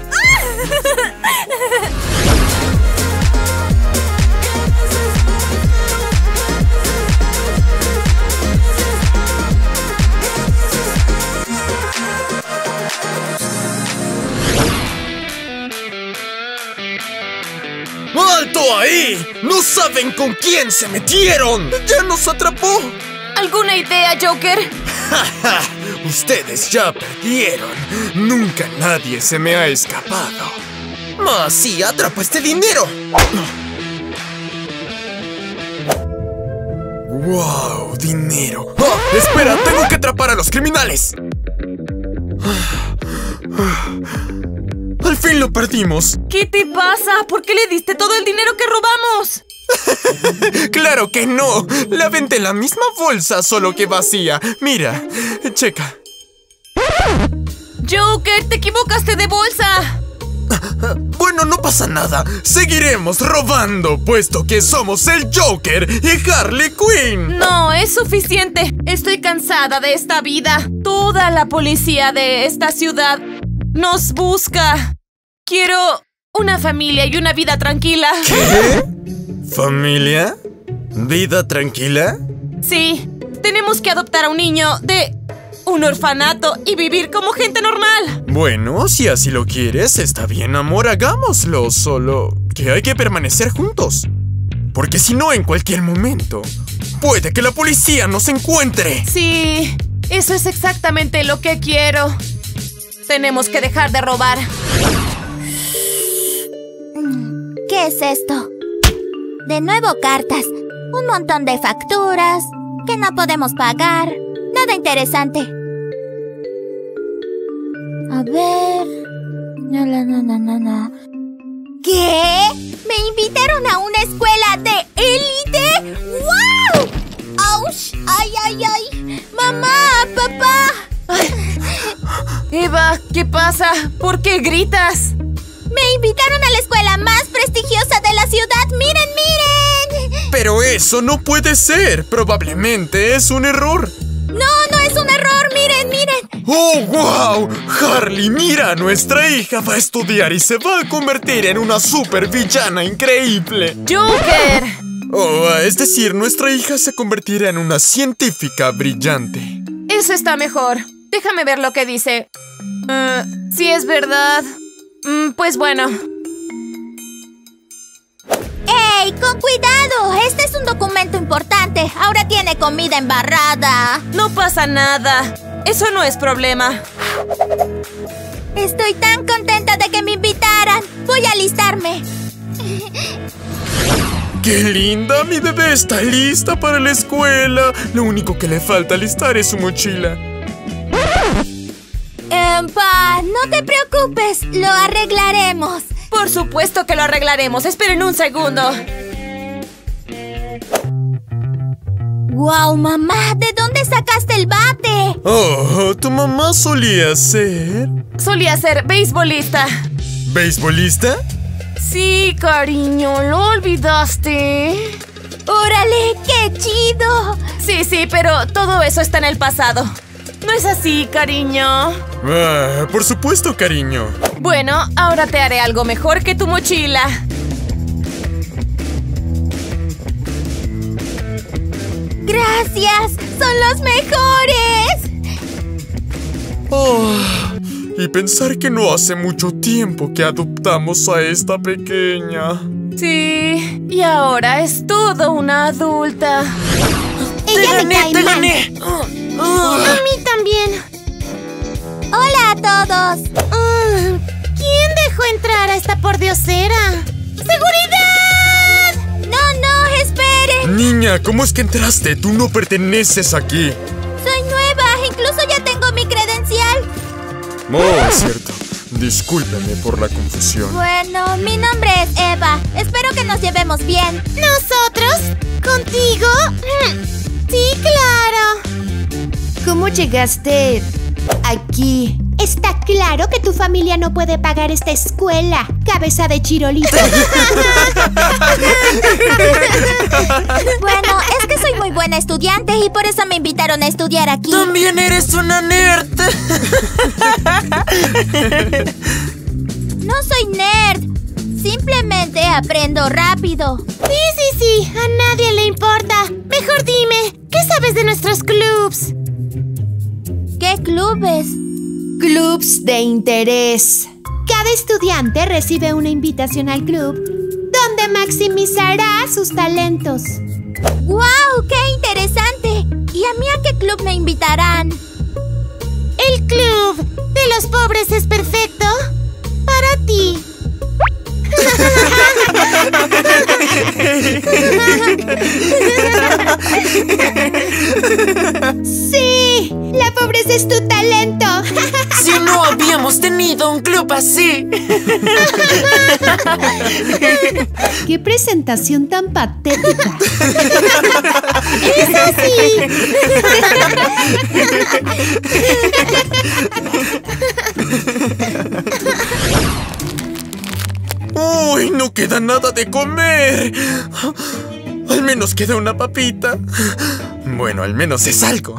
S11: ahí! ¡No saben con quién se metieron! ¡Ya nos atrapó!
S1: ¿Alguna idea, Joker?
S11: ¡Ja, ja! Ustedes ya perdieron. Nunca nadie se me ha escapado. ¡Ah, sí! ¡Atrapa este dinero! ¡Wow! ¡Dinero! ¡Oh, espera! ¡Tengo que atrapar a los criminales! ¡Al fin lo perdimos!
S1: ¿Qué te pasa? ¿Por qué le diste todo el dinero que robamos?
S11: ¡Claro que no! La aventé en la misma bolsa, solo que vacía. Mira, checa.
S1: Joker, te equivocaste de bolsa.
S11: Bueno, no pasa nada. Seguiremos robando, puesto que somos el Joker y Harley Quinn.
S1: No, es suficiente. Estoy cansada de esta vida. Toda la policía de esta ciudad nos busca. Quiero una familia y una vida tranquila.
S11: ¿Qué? ¿Familia? ¿Vida tranquila?
S1: Sí, tenemos que adoptar a un niño de un orfanato y vivir como gente normal.
S11: Bueno, si así lo quieres, está bien, amor, hagámoslo. Solo que hay que permanecer juntos. Porque si no, en cualquier momento, puede que la policía nos encuentre.
S1: Sí, eso es exactamente lo que quiero. Tenemos que dejar de robar.
S12: ¿Qué es esto? De nuevo cartas. Un montón de facturas que no podemos pagar. Nada interesante. A ver... No, no, no, no, no, no. ¿Qué? ¿Me invitaron a una escuela de élite? ¡Wow! ¡Auch! ¡Ay, ay, ay! ¡Mamá! ¡Papá!
S1: Ay. Eva, ¿qué pasa? ¿Por qué gritas?
S12: Me invitaron a la escuela más prestigiosa de la ciudad. ¡Miren, miren!
S11: Pero eso no puede ser. Probablemente es un error.
S12: ¡No, no es un error! ¡Miren, miren!
S11: ¡Oh, wow! Harley, mira, nuestra hija va a estudiar y se va a convertir en una supervillana increíble.
S1: ¡Joker!
S11: Oh, es decir, nuestra hija se convertirá en una científica brillante.
S1: Eso está mejor. Déjame ver lo que dice. Uh, si es verdad... Mm, pues bueno.
S12: ¡Ey! ¡Con cuidado! Este es un documento importante. Ahora tiene comida embarrada.
S1: No pasa nada. Eso no es problema.
S12: Estoy tan contenta de que me invitaran. Voy a alistarme.
S11: ¡Qué linda! Mi bebé está lista para la escuela. Lo único que le falta alistar es su mochila.
S12: Eh, pa, no te preocupes. Lo arreglaremos.
S1: Por supuesto que lo arreglaremos. Esperen un segundo.
S12: ¡Wow, mamá! ¿De dónde sacaste el bate?
S11: Oh, ¿tu mamá solía ser?
S1: Solía ser beisbolista.
S11: ¿Beisbolista?
S1: Sí, cariño, ¿lo olvidaste?
S12: ¡Órale! ¡Qué chido!
S1: Sí, sí, pero todo eso está en el pasado. ¿No es así, cariño?
S11: Ah, por supuesto, cariño.
S1: Bueno, ahora te haré algo mejor que tu mochila.
S12: ¡Gracias! ¡Son los mejores!
S11: Oh, y pensar que no hace mucho tiempo que adoptamos a esta pequeña.
S1: Sí, y ahora es todo una adulta.
S12: ¡Ella
S1: ¡Te
S12: me
S1: gané,
S12: cae
S1: te
S12: mal!
S1: gané!
S12: A mí también. ¡Hola a todos!
S8: Uh, ¿Quién dejó entrar a esta pordiosera?
S12: ¡Seguridad! ¡No, no! ¡Espere!
S11: Niña, ¿cómo es que entraste? Tú no perteneces aquí.
S12: Soy nueva. Incluso ya tengo mi credencial.
S11: Oh, es cierto. Discúlpeme por la confusión.
S12: Bueno, mi nombre es Eva. Espero que nos llevemos bien.
S8: ¿Nosotros? ¿Contigo? Sí, claro.
S9: ¿Cómo llegaste aquí?
S13: Está claro que tu familia no puede pagar esta escuela, cabeza de chirolito.
S12: Bueno, es que soy muy buena estudiante y por eso me invitaron a estudiar aquí.
S6: ¡También eres una nerd!
S12: No soy nerd. Simplemente aprendo rápido.
S8: Sí, sí, sí. A nadie le importa. Mejor dime, ¿qué sabes de nuestros clubs?
S12: ¿Qué clubes?
S13: Clubs de interés. Cada estudiante recibe una invitación al club donde donde maximizará sus talentos.
S12: ¡Guau! ¡Qué interesante! ¿Y a mí a qué club me invitarán?
S13: El club de los pobres es perfecto para ti. Sí, la pobreza es tu talento.
S14: Si no habíamos tenido un club así.
S9: ¡Qué presentación tan patética!
S13: ¡Eso sí!
S11: ¡Uy! No queda nada de comer. Al menos queda una papita. Bueno, al menos es algo.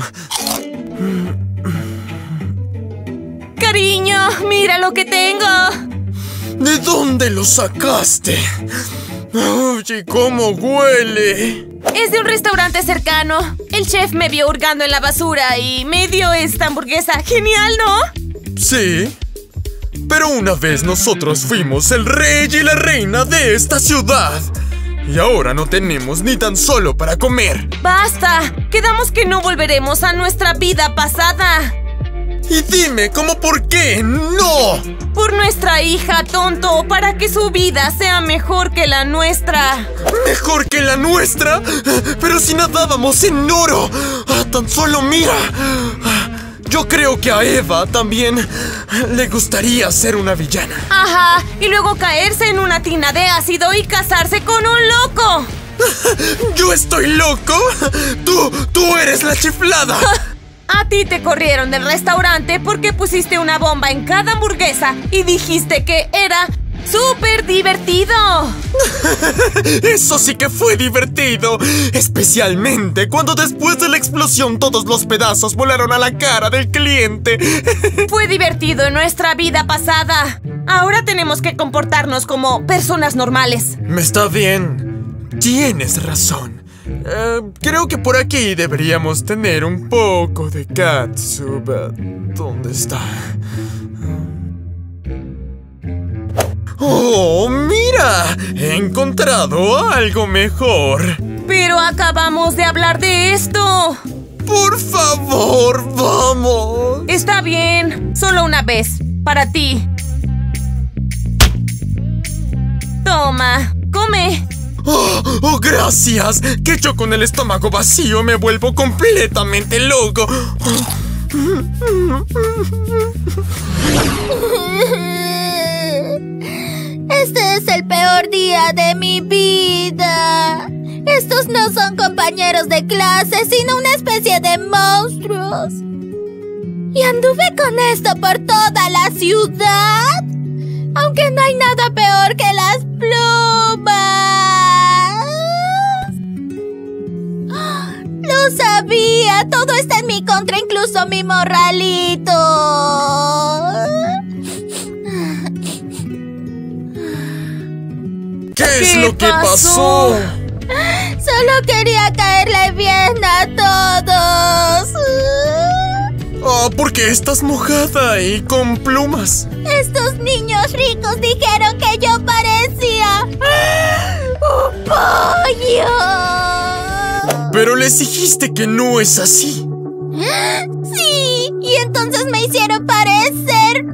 S1: Cariño, mira lo que tengo.
S11: ¿De dónde lo sacaste? ¡Uy! ¿Cómo huele?
S1: Es de un restaurante cercano. El chef me vio hurgando en la basura y me dio esta hamburguesa. Genial, ¿no?
S11: Sí. Pero una vez nosotros fuimos el rey y la reina de esta ciudad. Y ahora no tenemos ni tan solo para comer.
S1: ¡Basta! Quedamos que no volveremos a nuestra vida pasada.
S11: Y dime, ¿cómo por qué? ¡No!
S1: Por nuestra hija, tonto, para que su vida sea mejor que la nuestra.
S11: ¿Mejor que la nuestra? Pero si nadábamos en oro. Ah, tan solo mira. Yo creo que a Eva también le gustaría ser una villana.
S1: Ajá, y luego caerse en una tina de ácido y casarse con un loco.
S11: ¿Yo estoy loco? Tú, tú eres la chiflada.
S1: A ti te corrieron del restaurante porque pusiste una bomba en cada hamburguesa y dijiste que era ¡súper divertido!
S11: Eso sí que fue divertido. Especialmente cuando después de la explosión todos los pedazos volaron a la cara del cliente.
S1: Fue divertido en nuestra vida pasada. Ahora tenemos que comportarnos como personas normales.
S11: Me está bien. Tienes razón. Uh, creo que por aquí deberíamos tener un poco de catsup. ¿Dónde está? ¡Oh, mira! He encontrado algo mejor.
S1: Pero acabamos de hablar de esto.
S11: Por favor, vamos.
S1: Está bien, solo una vez, para ti. Toma, come.
S11: Oh, oh, gracias. Que yo con el estómago vacío me vuelvo completamente loco.
S12: Este es el peor día de mi vida. Estos no son compañeros de clase, sino una especie de monstruos. Y anduve con esto por toda la ciudad. Aunque no hay nada peor que las plumas. Lo sabía. Todo está en mi contra, incluso mi morralito.
S11: ¿Qué es ¿Qué lo que pasó? pasó?
S12: Solo quería caerle bien a todos.
S11: Oh, ¿por qué estás mojada y con plumas?
S12: Estos niños ricos dijeron que yo parecía un pollo.
S11: Pero les dijiste que no es así.
S12: Sí, y entonces me hicieron parecer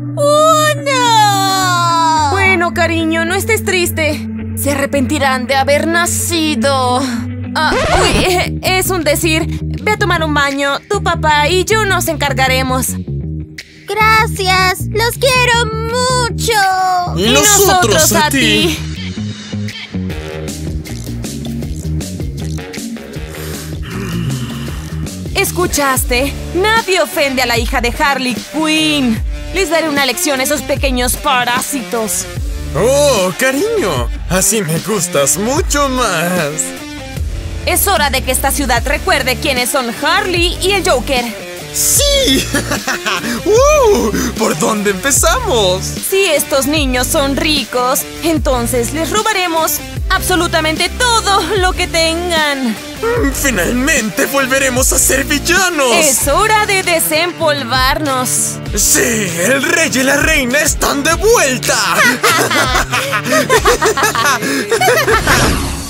S12: uno.
S1: Bueno, cariño, no estés triste. Se arrepentirán de haber nacido. Ah, uy, es un decir. Ve a tomar un baño. Tu papá y yo nos encargaremos.
S12: Gracias. Los quiero mucho.
S11: Y, y nosotros, nosotros a, a ti. ti.
S1: ¿Escuchaste? Nadie ofende a la hija de Harley Quinn. Les daré una lección a esos pequeños parásitos.
S11: Oh, cariño. Así me gustas mucho más.
S1: Es hora de que esta ciudad recuerde quiénes son Harley y el Joker.
S11: ¡Sí! uh, ¿Por dónde empezamos?
S1: Si estos niños son ricos, entonces les robaremos absolutamente todo lo que tengan.
S11: ¡Finalmente volveremos a ser villanos!
S1: Es hora de desempolvarnos.
S11: ¡Sí! ¡El rey y la reina están de vuelta!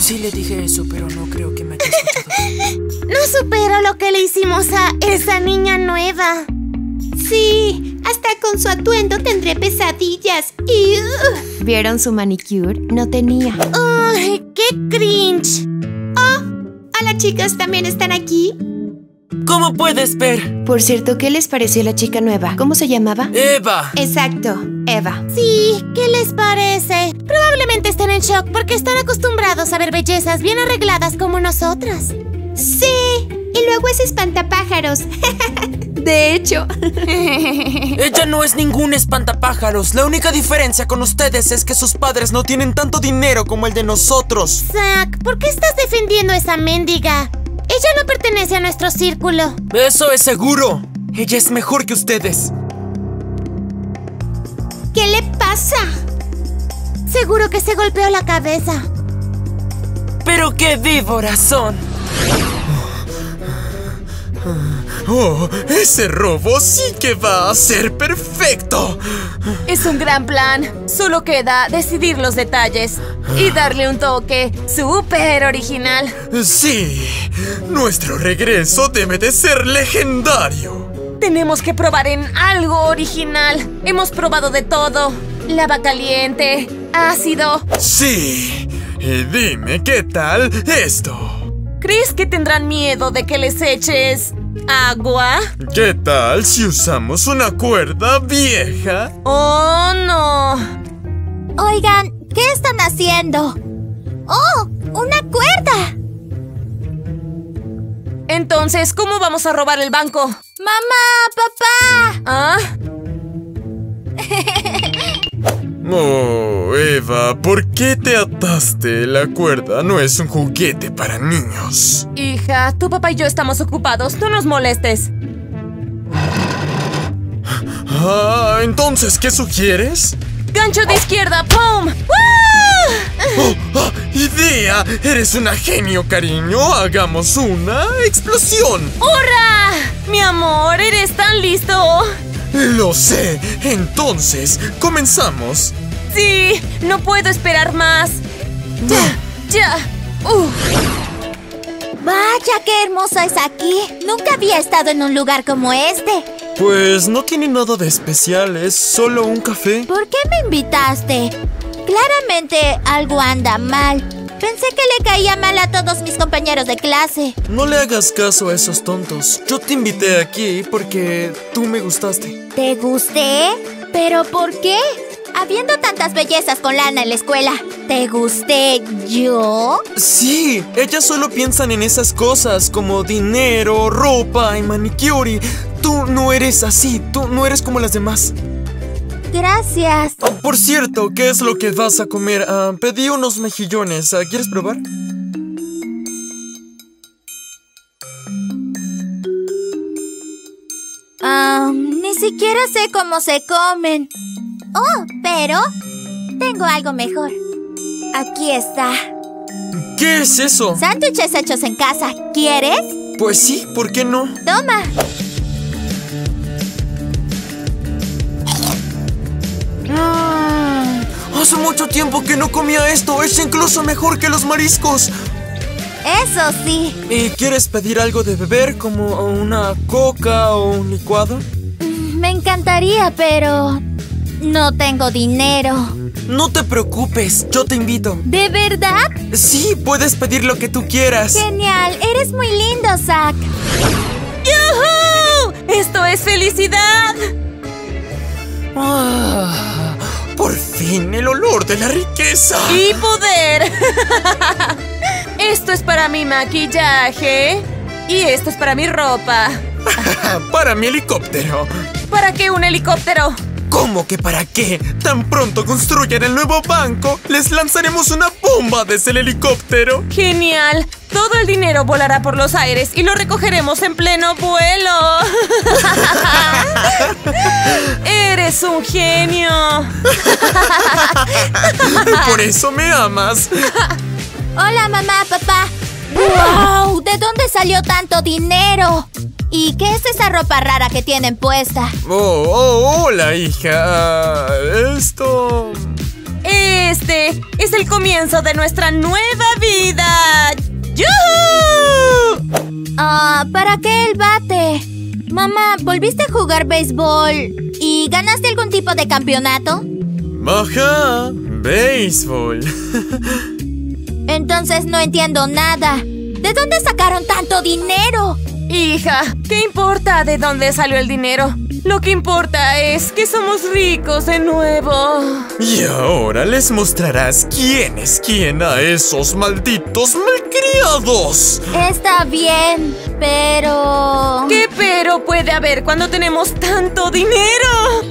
S14: Sí le dije eso, pero no creo que me haya escuchado.
S13: No supero lo que le hicimos a esa niña nueva.
S9: Sí, hasta con su atuendo tendré pesadillas. Y, uh, ¿vieron su manicure? No tenía.
S13: ¡Ay, qué cringe!
S9: Oh, hola chicos, ¿también están aquí?
S14: ¿Cómo puedes ver?
S9: Por cierto, ¿qué les pareció la chica nueva? ¿Cómo se llamaba?
S14: Eva.
S9: Exacto, Eva.
S13: Sí, ¿qué les parece? Probablemente estén en shock porque están acostumbrados a ver bellezas bien arregladas como nosotras.
S9: Sí, y luego es espantapájaros. De hecho.
S14: Ella no es ningún espantapájaros. La única diferencia con ustedes es que sus padres no tienen tanto dinero como el de nosotros.
S13: Zack, ¿por qué estás defendiendo a esa mendiga? Ella no pertenece a nuestro círculo.
S14: Eso es seguro. Ella es mejor que ustedes.
S9: ¿Qué le pasa?
S13: Seguro que se golpeó la cabeza.
S14: Pero qué víboras son.
S11: Oh, ese robo sí que va a ser perfecto.
S1: Es un gran plan. Solo queda decidir los detalles y darle un toque súper original.
S11: Sí, nuestro regreso debe de ser legendario.
S1: Tenemos que probar en algo original. Hemos probado de todo. Lava caliente, ácido.
S11: Sí, y dime qué tal esto.
S1: ¿Crees que tendrán miedo de que les eches agua?
S11: ¿Qué tal si usamos una cuerda vieja?
S1: ¡Oh, no!
S12: Oigan, ¿qué están haciendo? ¡Oh! ¡Una cuerda!
S1: Entonces, ¿cómo vamos a robar el banco?
S12: ¡Mamá! ¡Papá!
S1: ¿Ah?
S11: Oh, Eva, ¿por qué te ataste? La cuerda no es un juguete para niños.
S1: Hija, tu papá y yo estamos ocupados. No nos molestes.
S11: Ah, entonces, ¿qué sugieres?
S1: ¡Gancho de izquierda! ¡Pum!
S11: Oh, ah, ¡idea! ¡Eres una genio, cariño! ¡Hagamos una explosión!
S1: ¡Hurra! Mi amor, ¿eres tan listo?
S11: Lo sé. Entonces, ¿comenzamos?
S1: Sí, no puedo esperar más. Ya, ya. Uh.
S12: Vaya, qué hermoso es aquí. Nunca había estado en un lugar como este.
S11: Pues no tiene nada de especial, es solo un café.
S12: ¿Por qué me invitaste? Claramente algo anda mal. Pensé que le caía mal a todos mis compañeros de clase.
S11: No le hagas caso a esos tontos. Yo te invité aquí porque tú me gustaste.
S12: ¿Te gusté? ¿Pero por qué? Habiendo tantas bellezas con lana en la escuela, ¿te gusté yo?
S11: Sí, ellas solo piensan en esas cosas como dinero, ropa y manicure. Tú no eres así, tú no eres como las demás.
S12: Gracias.
S11: Oh, por cierto, ¿qué es lo que vas a comer? Uh, pedí unos mejillones. Uh, ¿Quieres probar?
S12: Um, ni siquiera sé cómo se comen. Oh, pero tengo algo mejor. Aquí está.
S11: ¿Qué es eso?
S12: Sándwiches hechos en casa. ¿Quieres?
S11: Pues sí, ¿por qué no?
S12: Toma.
S11: Mm, hace mucho tiempo que no comía esto. Es incluso mejor que los mariscos.
S12: Eso sí.
S11: ¿Y quieres pedir algo de beber, como una coca o un licuado?
S12: Me encantaría, pero no tengo dinero.
S11: No te preocupes, yo te invito.
S12: ¿De verdad?
S11: Sí, puedes pedir lo que tú quieras.
S12: Genial, eres muy lindo, Zack.
S1: ¡Yuhu! ¡Esto es felicidad!
S11: Ah, por fin, el olor de la riqueza.
S1: ¡Y poder! Esto es para mi maquillaje. Y esto es para mi ropa.
S11: Para mi helicóptero.
S1: ¿Para qué un helicóptero?
S11: ¿Cómo que para qué? Tan pronto construyan el nuevo banco, les lanzaremos una bomba desde el helicóptero.
S1: ¡Genial! Todo el dinero volará por los aires y lo recogeremos en pleno vuelo. ¡Eres un genio!
S11: Por eso me amas.
S12: Hola, mamá, papá. ¡Wow! ¿De dónde salió tanto dinero? ¿Y qué es esa ropa rara que tienen puesta?
S11: Oh, oh, hola, hija. Esto...
S1: Es
S13: este es el comienzo de nuestra nueva vida. ¡Yuhu!
S12: Ah, ¿para qué el bate? Mamá, ¿volviste a jugar béisbol y ganaste algún tipo de campeonato?
S11: Ajá, béisbol.
S12: Entonces no entiendo nada. ¿De dónde sacaron tanto dinero?
S13: Hija, ¿qué importa de dónde salió el dinero? Lo que importa es que somos ricos de nuevo.
S11: Y ahora les mostrarás quién es quién a esos malditos malcriados.
S12: Está bien, pero...
S13: ¿Qué pero puede haber cuando tenemos tanto dinero?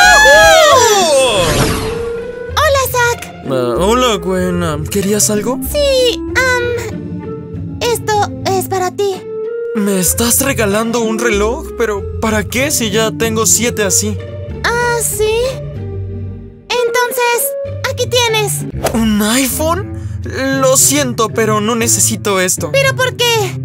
S13: Hola, Zack.
S14: Uh, hola, Gwen. ¿Querías algo?
S13: Sí, um, esto es para ti.
S14: ¿Me estás regalando un reloj? ¿Pero para qué si ya tengo siete así?
S13: Ah, ¿sí? Entonces, aquí tienes.
S14: ¿Un iPhone? Lo siento, pero no necesito esto.
S13: ¿Pero por qué?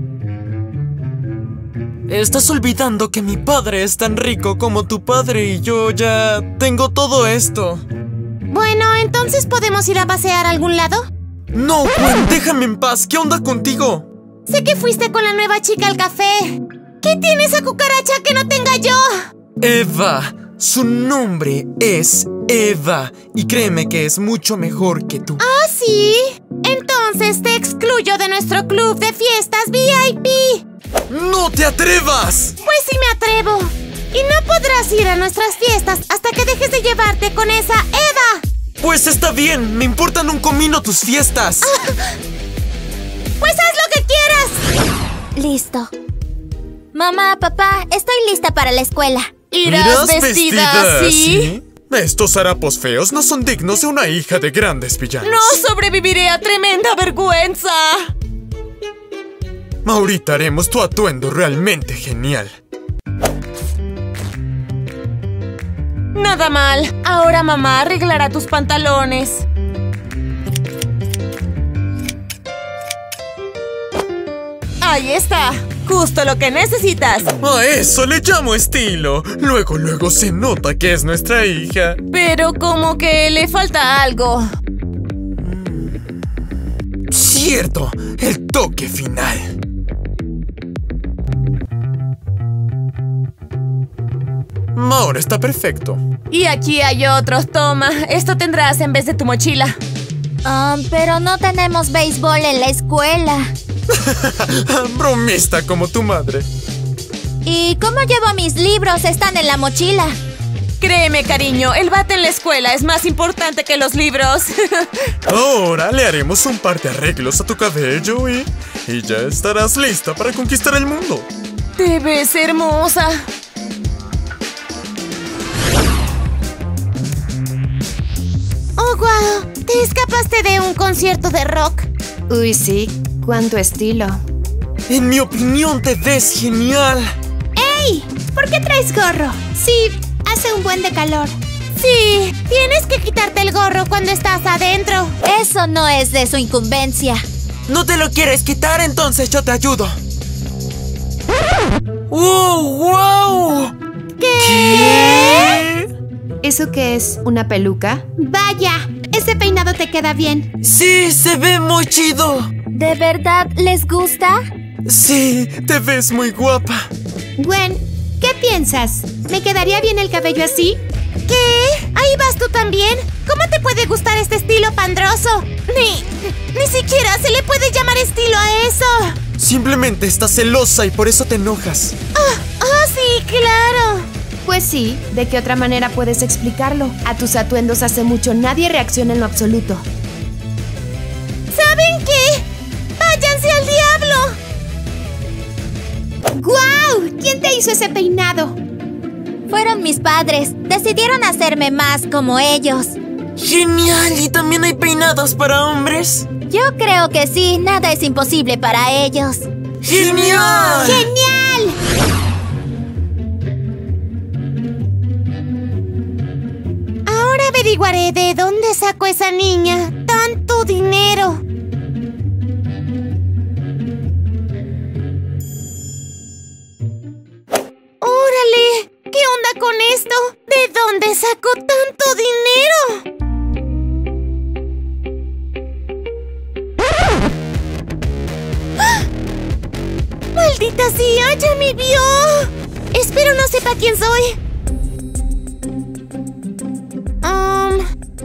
S14: Estás olvidando que mi padre es tan rico como tu padre y yo ya tengo todo esto.
S13: Bueno, entonces ¿podemos ir a pasear a algún lado?
S14: No, Gwen, déjame en paz. ¿Qué onda contigo?
S13: Sé que fuiste con la nueva chica al café. ¿Qué tiene esa cucaracha que no tenga yo?
S14: Eva. Su nombre es Eva. Y créeme que es mucho mejor que tú.
S13: ¿Ah, sí? Entonces te excluyo de nuestro club de fiestas V I P.
S14: ¡No te atrevas!
S13: Pues sí me atrevo. Y no podrás ir a nuestras fiestas hasta que dejes de llevarte con esa Eva.
S14: Pues está bien. Me importan un comino tus fiestas.
S13: Pues haz lo que quieras.
S12: Listo. Mamá, papá, estoy lista para la escuela.
S13: ¿Irás vestida así?
S11: Estos harapos feos no son dignos de una hija de grandes villanos.
S13: No sobreviviré a tremenda vergüenza.
S11: Ahorita haremos tu atuendo realmente genial.
S13: Nada mal. Ahora mamá arreglará tus pantalones. Ahí está. Justo lo que necesitas.
S11: A eso le llamo estilo. Luego, luego se nota que es nuestra hija.
S13: Pero como que le falta algo.
S11: Cierto, el toque final. Ahora está perfecto.
S13: Y aquí hay otros, toma. Esto tendrás en vez de tu mochila.
S12: Um, pero no tenemos béisbol en la escuela.
S11: Bromista como tu madre.
S12: ¿Y cómo llevo mis libros? Están en la mochila.
S13: Créeme, cariño, el bate en la escuela es más importante que los libros.
S11: Ahora le haremos un par de arreglos a tu cabello y, y ya estarás lista para conquistar el mundo.
S13: Te ves hermosa. Oh, wow. ¿Te escapaste de un concierto de rock?
S9: Uy, sí. Cuánto estilo.
S14: En mi opinión, te ves genial.
S12: ¡Ey! ¿Por qué traes gorro? Sí, hace un buen de calor.
S13: Sí, tienes que quitarte el gorro cuando estás adentro.
S12: Eso no es de su incumbencia.
S14: ¿No te lo quieres quitar? Entonces yo te ayudo. ¡Oh, wow!
S13: ¿Qué?
S14: ¿Qué?
S9: ¿Eso qué es? ¿Una peluca?
S12: Vaya, ese peinado te queda bien.
S14: Sí, se ve muy chido.
S12: ¿De verdad les gusta?
S14: Sí, te ves muy guapa.
S12: Gwen, ¿qué piensas? ¿Me quedaría bien el cabello así?
S13: ¿Qué? ¿Ahí vas tú también? ¿Cómo te puede gustar este estilo pandroso? Ni... ni siquiera se le puede llamar estilo a eso.
S14: Simplemente estás celosa y por eso te enojas.
S13: ¡Ah, oh, oh, sí, claro!
S9: Pues sí, ¿de qué otra manera puedes explicarlo? A tus atuendos hace mucho nadie reacciona en lo absoluto.
S13: ¿Saben qué? ¡Váyanse al diablo!
S12: ¡Guau! ¿Quién te hizo ese peinado? Fueron mis padres. Decidieron hacerme más como ellos.
S14: ¡Genial! ¿Y también hay peinados para hombres?
S12: Yo creo que sí. Nada es imposible para ellos.
S14: ¡Genial!
S12: ¡Genial!
S13: Ahora averiguaré de dónde sacó esa niña tanto dinero. ¡Órale! ¿Qué onda con esto? ¿De dónde sacó tanto dinero? ¡Maldita sea! ¡Ya me vio! Espero no sepa quién soy. Um...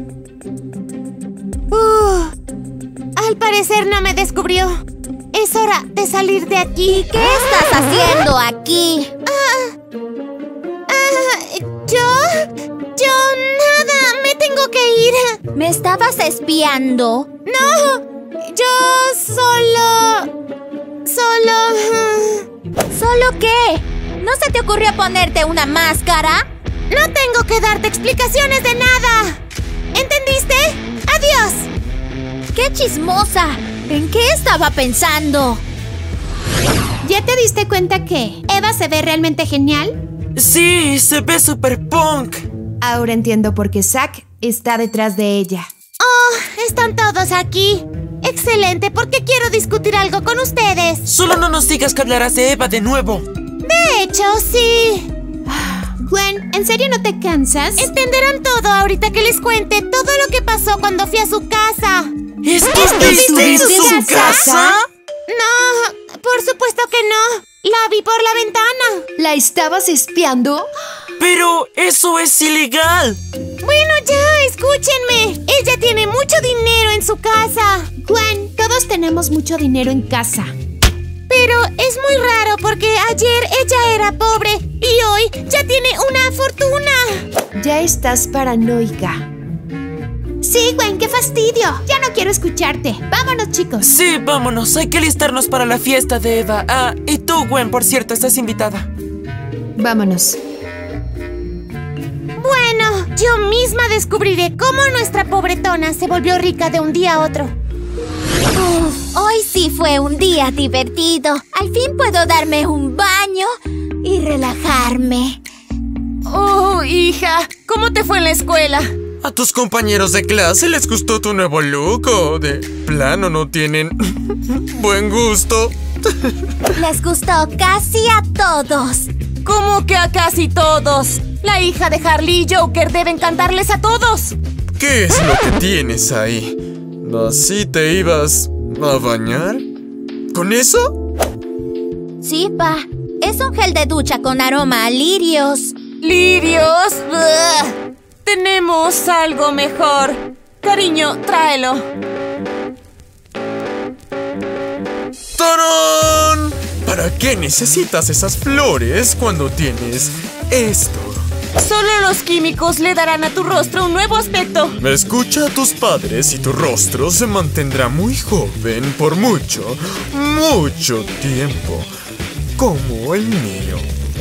S13: Uh, al parecer no me descubrió. Es hora de salir de aquí.
S12: ¿Qué estás haciendo aquí?
S13: Ah, ah, ¿Yo? Yo nada. Me tengo que ir.
S12: ¿Me estabas espiando?
S13: No. Yo solo... Solo...
S12: ¿Solo qué? ¿No se te ocurrió ponerte una máscara?
S13: No tengo que darte explicaciones de nada. ¿Entendiste? ¡Adiós!
S12: ¡Qué chismosa! ¿En qué estaba pensando?
S9: ¿Ya te diste cuenta que Eva se ve realmente genial?
S14: Sí, se ve super punk.
S9: Ahora entiendo por qué Zack está detrás de ella.
S13: ¡Oh! Están todos aquí. ¡Excelente! Porque quiero discutir algo con ustedes.
S14: Solo no nos digas que hablarás de Eva de nuevo.
S13: De hecho, sí.
S9: Gwen, ¿en serio no te cansas?
S13: Entenderán todo ahorita que les cuente todo lo que pasó cuando fui a su casa.
S14: ¿Estuviste en su casa?
S13: No, por supuesto que no. La vi por la ventana.
S9: ¿La estabas espiando?
S14: Pero eso es ilegal.
S13: Bueno, ya, escúchenme. Ella tiene mucho dinero en su casa.
S9: Gwen, todos tenemos mucho dinero en casa.
S13: Pero es muy raro porque ayer ella era pobre y hoy ya tiene una fortuna.
S9: Ya estás paranoica. Sí, Gwen, qué fastidio. Ya no quiero escucharte. Vámonos, chicos.
S14: Sí, vámonos. Hay que listarnos para la fiesta de Eva. Ah, y tú, Gwen, por cierto, estás invitada.
S9: Vámonos.
S13: Bueno, yo misma descubriré cómo nuestra pobretona se volvió rica de un día a otro.
S12: Uf, hoy sí fue un día divertido. Al fin puedo darme un baño y relajarme.
S1: Oh, hija, ¿cómo te fue en la escuela?
S11: ¿A tus compañeros de clase les gustó tu nuevo look o de plano no tienen buen gusto?
S12: Les gustó casi a todos.
S1: ¿Cómo que a casi todos? La hija de Harley y Joker debe encantarles a todos.
S11: ¿Qué es lo que tienes ahí? ¿Así te ibas a bañar? ¿Con eso?
S12: Sí, pa. Es un gel de ducha con aroma a lirios.
S1: ¿Lirios? ¡Ugh! Tenemos algo mejor. Cariño, tráelo.
S11: ¡Tarán! ¿Para qué necesitas esas flores cuando tienes esto?
S1: Solo los químicos le darán a tu rostro un nuevo aspecto.
S11: Escucha a tus padres y tu rostro se mantendrá muy joven por mucho, mucho tiempo. Como el mío.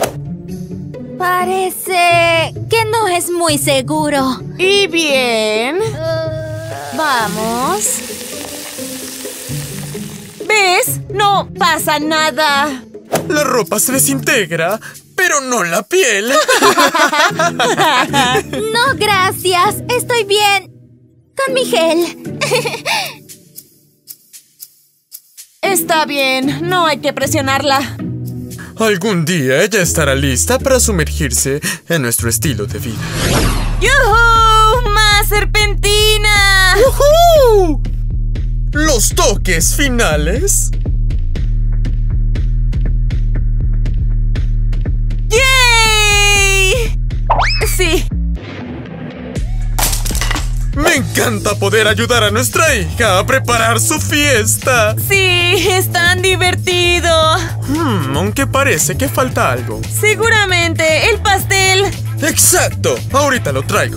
S12: Parece que no es muy seguro.
S1: ¿Y bien? Uh, Vamos. ¿Ves? No pasa nada.
S11: La ropa se desintegra, pero no la piel.
S12: No, gracias. Estoy bien con mi gel.
S1: Está bien, no hay que presionarla.
S11: Algún día ella estará lista para sumergirse en nuestro estilo de vida.
S1: ¡Yujú! ¡Más serpentina!
S11: ¡Yujú! ¿Los toques finales?
S1: ¡Yay! Sí.
S11: Me encanta poder ayudar a nuestra hija a preparar su fiesta.
S1: Sí, es tan divertido.
S11: Hmm, aunque parece que falta algo.
S1: Seguramente, el pastel.
S11: Exacto, ahorita lo traigo.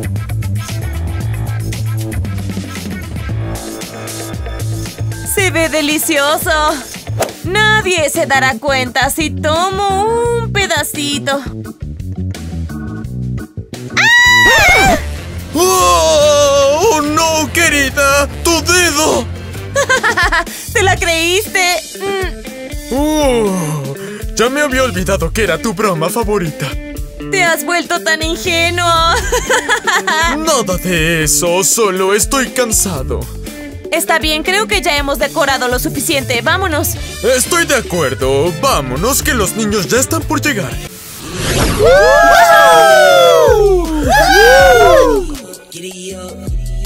S1: Se ve delicioso. Nadie se dará cuenta si tomo un pedacito.
S11: ¡Ah! ¡Oh! ¡Oh, no, querida! ¡Tu dedo!
S1: ¿Te la creíste?
S11: Uh, ya me había olvidado que era tu broma favorita.
S1: Te has vuelto tan ingenuo.
S11: Nada de eso, solo estoy cansado.
S1: Está bien, creo que ya hemos decorado lo suficiente. Vámonos.
S11: Estoy de acuerdo. Vámonos, que los niños ya están por llegar.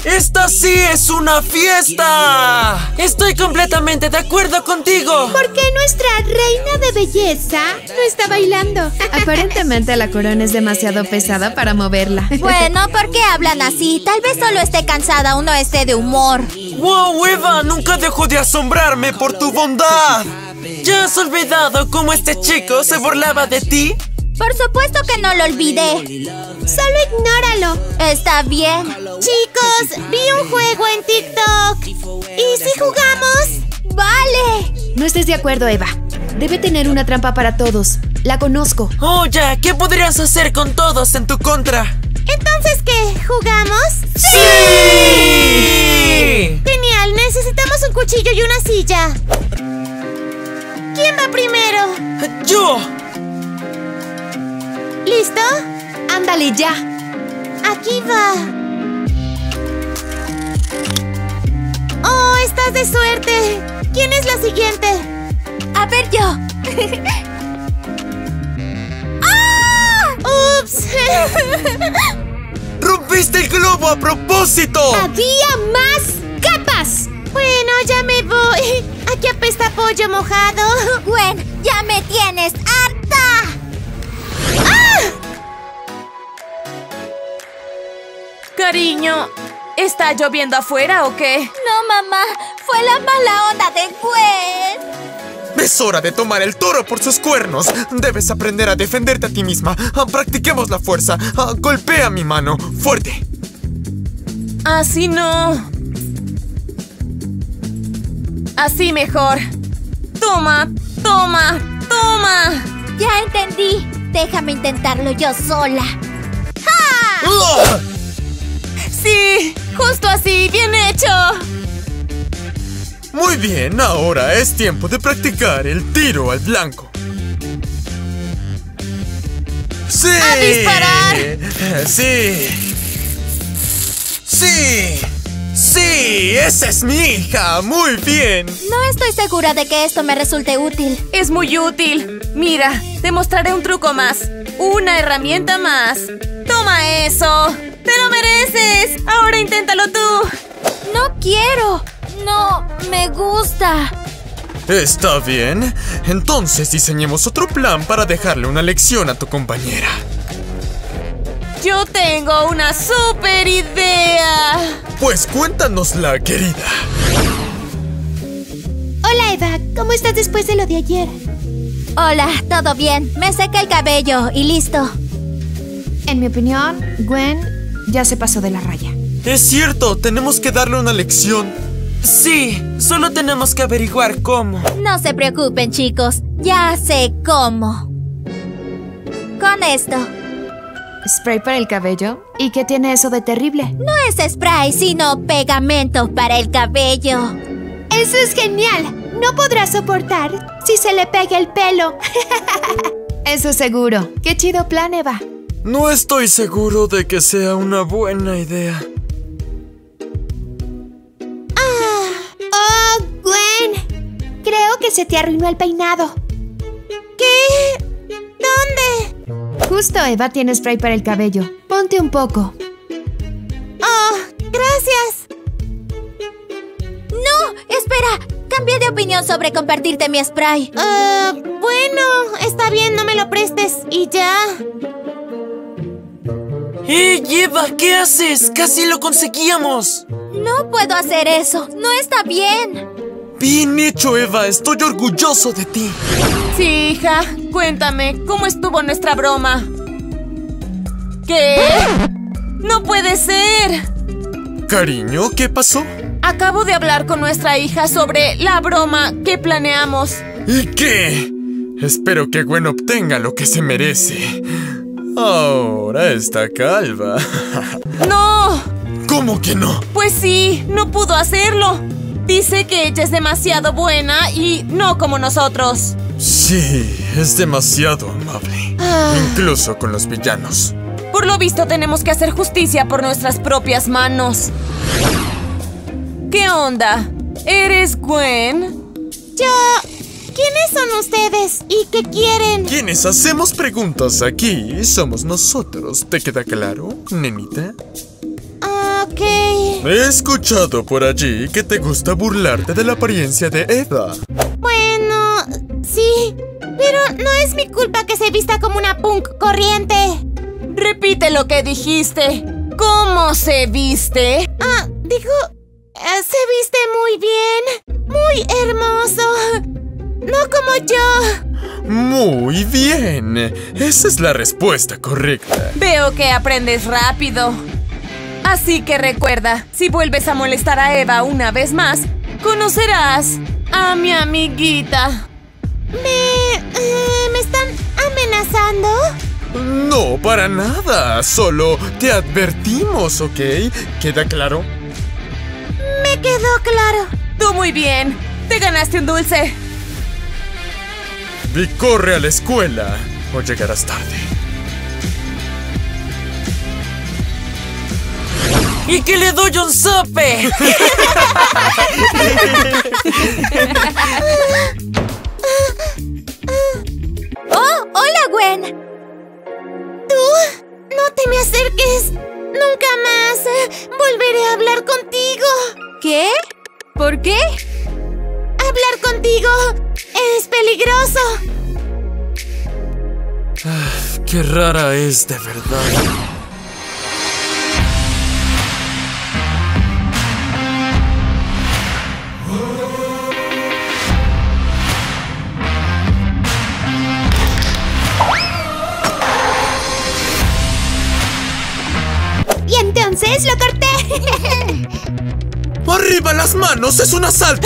S14: ¡Esta sí es una fiesta! Estoy completamente de acuerdo contigo.
S9: ¿Por qué nuestra reina de belleza no está bailando?
S15: Aparentemente la corona es demasiado pesada para moverla.
S12: Bueno, ¿por qué hablan así? Tal vez solo esté cansada o no esté de humor.
S14: ¡Wow, Eva! Nunca dejo de asombrarme por tu bondad. ¿Ya has olvidado cómo este chico se burlaba de ti?
S12: Por supuesto que no lo olvidé.
S9: Solo ignóralo.
S12: Está bien.
S13: Chicos, vi un juego en TikTok. ¿Y si jugamos?
S12: ¡Vale!
S15: No estés de acuerdo, Eva. Debe tener una trampa para todos. La conozco.
S14: Oh, ya. ¿Qué podrías hacer con todos en tu contra?
S13: ¿Entonces qué? ¿Jugamos?
S14: ¡Sí!
S13: Genial. Necesitamos un cuchillo y una silla. ¿Quién va primero?
S14: ¡Yo!
S13: ¿Listo?
S15: Ándale ya.
S13: Aquí va. Oh, estás de suerte. ¿Quién es la siguiente?
S12: A ver yo.
S13: ¡Ah! ¡Ups!
S14: ¡Rompiste el globo a propósito!
S9: ¡Había más capas!
S13: Bueno, ya me voy. Aquí apesta pollo mojado.
S12: Gwen, ya me tienes harta.
S1: Cariño, ¿está lloviendo afuera o qué?
S12: No, mamá. Fue la mala onda de Gwen.
S11: Es hora de tomar el toro por sus cuernos. Debes aprender a defenderte a ti misma. Ah, practiquemos la fuerza. Ah, golpea mi mano. Fuerte.
S1: Así no. Así mejor. Toma, toma, toma.
S12: Ya entendí. Déjame intentarlo yo sola. ¡Ja!
S11: ¡Ah!
S1: Sí, justo así, bien hecho.
S11: Muy bien, ahora es tiempo de practicar el tiro al blanco. ¡Sí!
S1: ¡A disparar!
S11: ¡Sí! ¡Sí! ¡Sí! ¡Esa es mi hija! ¡Muy bien!
S12: No estoy segura de que esto me resulte útil.
S1: Es muy útil. Mira, te mostraré un truco más. Una herramienta más. ¡Toma eso! ¡Te lo mereces! ¡Ahora inténtalo tú!
S12: No quiero. No me gusta.
S11: Está bien. Entonces diseñemos otro plan para dejarle una lección a tu compañera.
S1: Yo tengo una super idea.
S11: Pues cuéntanosla, querida.
S9: Hola, Eva. ¿Cómo estás después de lo de ayer?
S12: Hola, todo bien. Me seca el cabello y listo.
S15: En mi opinión, Gwen ya se pasó de la raya.
S14: Es cierto, tenemos que darle una lección. Sí, solo tenemos que averiguar cómo.
S12: No se preocupen, chicos. Ya sé cómo. Con esto.
S15: ¿Spray para el cabello? ¿Y qué tiene eso de terrible?
S12: No es spray, sino pegamento para el cabello.
S9: ¡Eso es genial! No podrá soportar si se le pega el pelo.
S15: Eso seguro. ¡Qué chido plan, Eva!
S14: No estoy seguro de que sea una buena idea.
S9: ¡Oh, Gwen! Creo que se te arruinó el peinado.
S13: ¿Qué? ¿Dónde?
S15: Justo Eva tiene spray para el cabello. Ponte un poco.
S13: Oh, gracias.
S12: No, espera. Cambié de opinión sobre compartirte mi spray.
S13: Uh, bueno, está bien, no me lo prestes. Y ya.
S14: ¡Eh, Eva! ¿Qué haces? ¡Casi lo conseguíamos!
S12: No puedo hacer eso. No está bien.
S14: Bien hecho, Eva. Estoy orgulloso de ti.
S1: Sí, hija. Cuéntame, ¿cómo estuvo nuestra broma? ¿Qué? ¡No puede ser!
S11: Cariño, ¿qué pasó?
S1: Acabo de hablar con nuestra hija sobre la broma que planeamos.
S11: ¿Y qué? Espero que Gwen obtenga lo que se merece. Ahora está calva.
S1: ¡No!
S11: ¿Cómo que no?
S1: Pues sí, no pudo hacerlo. Dice que ella es demasiado buena y no como nosotros.
S11: Sí, es demasiado amable.
S1: Ah.
S11: Incluso con los villanos.
S1: Por lo visto tenemos que hacer justicia por nuestras propias manos. ¿Qué onda? ¿Eres Gwen?
S13: Yo... ¿Quiénes son ustedes? ¿Y qué quieren?
S11: Quienes hacemos preguntas aquí somos nosotros. ¿Te queda claro, nenita?
S13: Ah... Ok.
S11: He escuchado por allí que te gusta burlarte de la apariencia de Eva.
S13: Bueno, sí, pero no es mi culpa que se vista como una punk corriente.
S1: Repite lo que dijiste. ¿Cómo se viste?
S13: Ah, digo, eh, se viste muy bien, muy hermoso. No como yo.
S11: Muy bien. Esa es la respuesta correcta.
S1: Veo que aprendes rápido. Así que recuerda, si vuelves a molestar a Eva una vez más, conocerás a mi amiguita.
S13: ¿Me... Eh, ¿me están amenazando?
S11: No, para nada. Solo te advertimos, ¿ok? ¿Queda claro?
S13: Me quedó claro.
S1: Tú muy bien. Te ganaste un dulce.
S11: Vi, corre a la escuela o llegarás tarde.
S14: ¡Y que le doy un sope!
S12: ¡Oh, hola, Gwen!
S13: ¿Tú? No te me acerques. Nunca más. Volveré a hablar contigo.
S3: ¿Qué? ¿Por qué?
S13: Hablar contigo es peligroso.
S14: Ah, qué rara es de verdad.
S12: Y entonces lo corté.
S11: ¡Arriba las manos! ¡Es un asalto!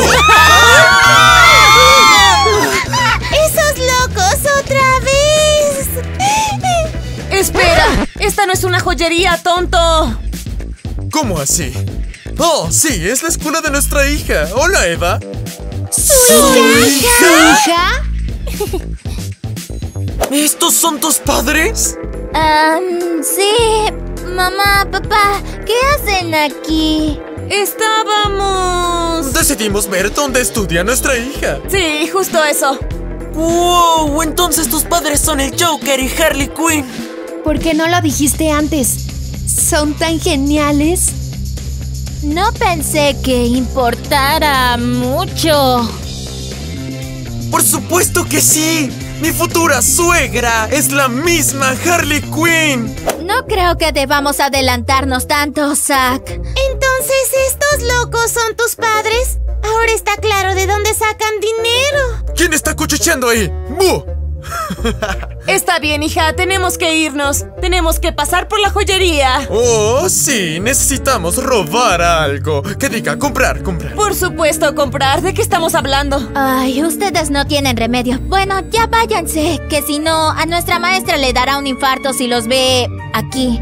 S13: ¡Esos locos otra vez!
S1: ¡Espera! ¡Esta no es una joyería, tonto!
S11: ¿Cómo así? Oh, sí, es la escuela de nuestra hija. Hola, Eva.
S13: ¿Su hija?
S12: ¿Su hija?
S14: ¿Estos son tus padres?
S12: Um, sí. Mamá, papá, ¿qué hacen aquí?
S1: Estábamos...
S11: Decidimos ver dónde estudia nuestra hija.
S1: Sí, justo eso.
S14: ¡Wow! Entonces tus padres son el Joker y Harley Quinn.
S15: ¿Por qué no lo dijiste antes? ¿Son tan geniales?
S12: No pensé que importara mucho.
S11: ¡Por supuesto que sí! ¡Mi futura suegra es la misma Harley Quinn!
S12: No creo que debamos adelantarnos tanto, Zack.
S13: Entonces, ¿estos locos son tus padres? Ahora está claro de dónde sacan dinero.
S11: ¿Quién está cuchicheando ahí? ¡Bu!
S1: Está bien, hija, tenemos que irnos. Tenemos que pasar por la joyería.
S11: Oh, sí, necesitamos robar algo. Que diga, comprar, comprar.
S1: Por supuesto, comprar. ¿De qué estamos hablando?
S12: Ay, ustedes no tienen remedio. Bueno, ya váyanse, que si no, a nuestra maestra le dará un infarto si los ve aquí.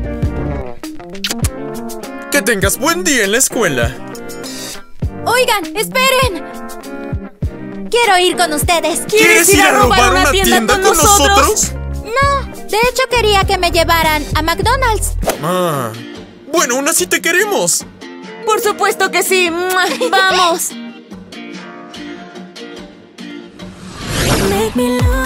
S11: Que tengas buen día en la escuela.
S12: Oigan, esperen. Quiero ir con ustedes.
S1: ¿Quieres ir a robar una tienda con nosotros?
S12: No, de hecho quería que me llevaran a McDonald's.
S11: Ah, bueno, aún así te queremos.
S1: Por supuesto que sí. ¡Vamos!
S7: Make me love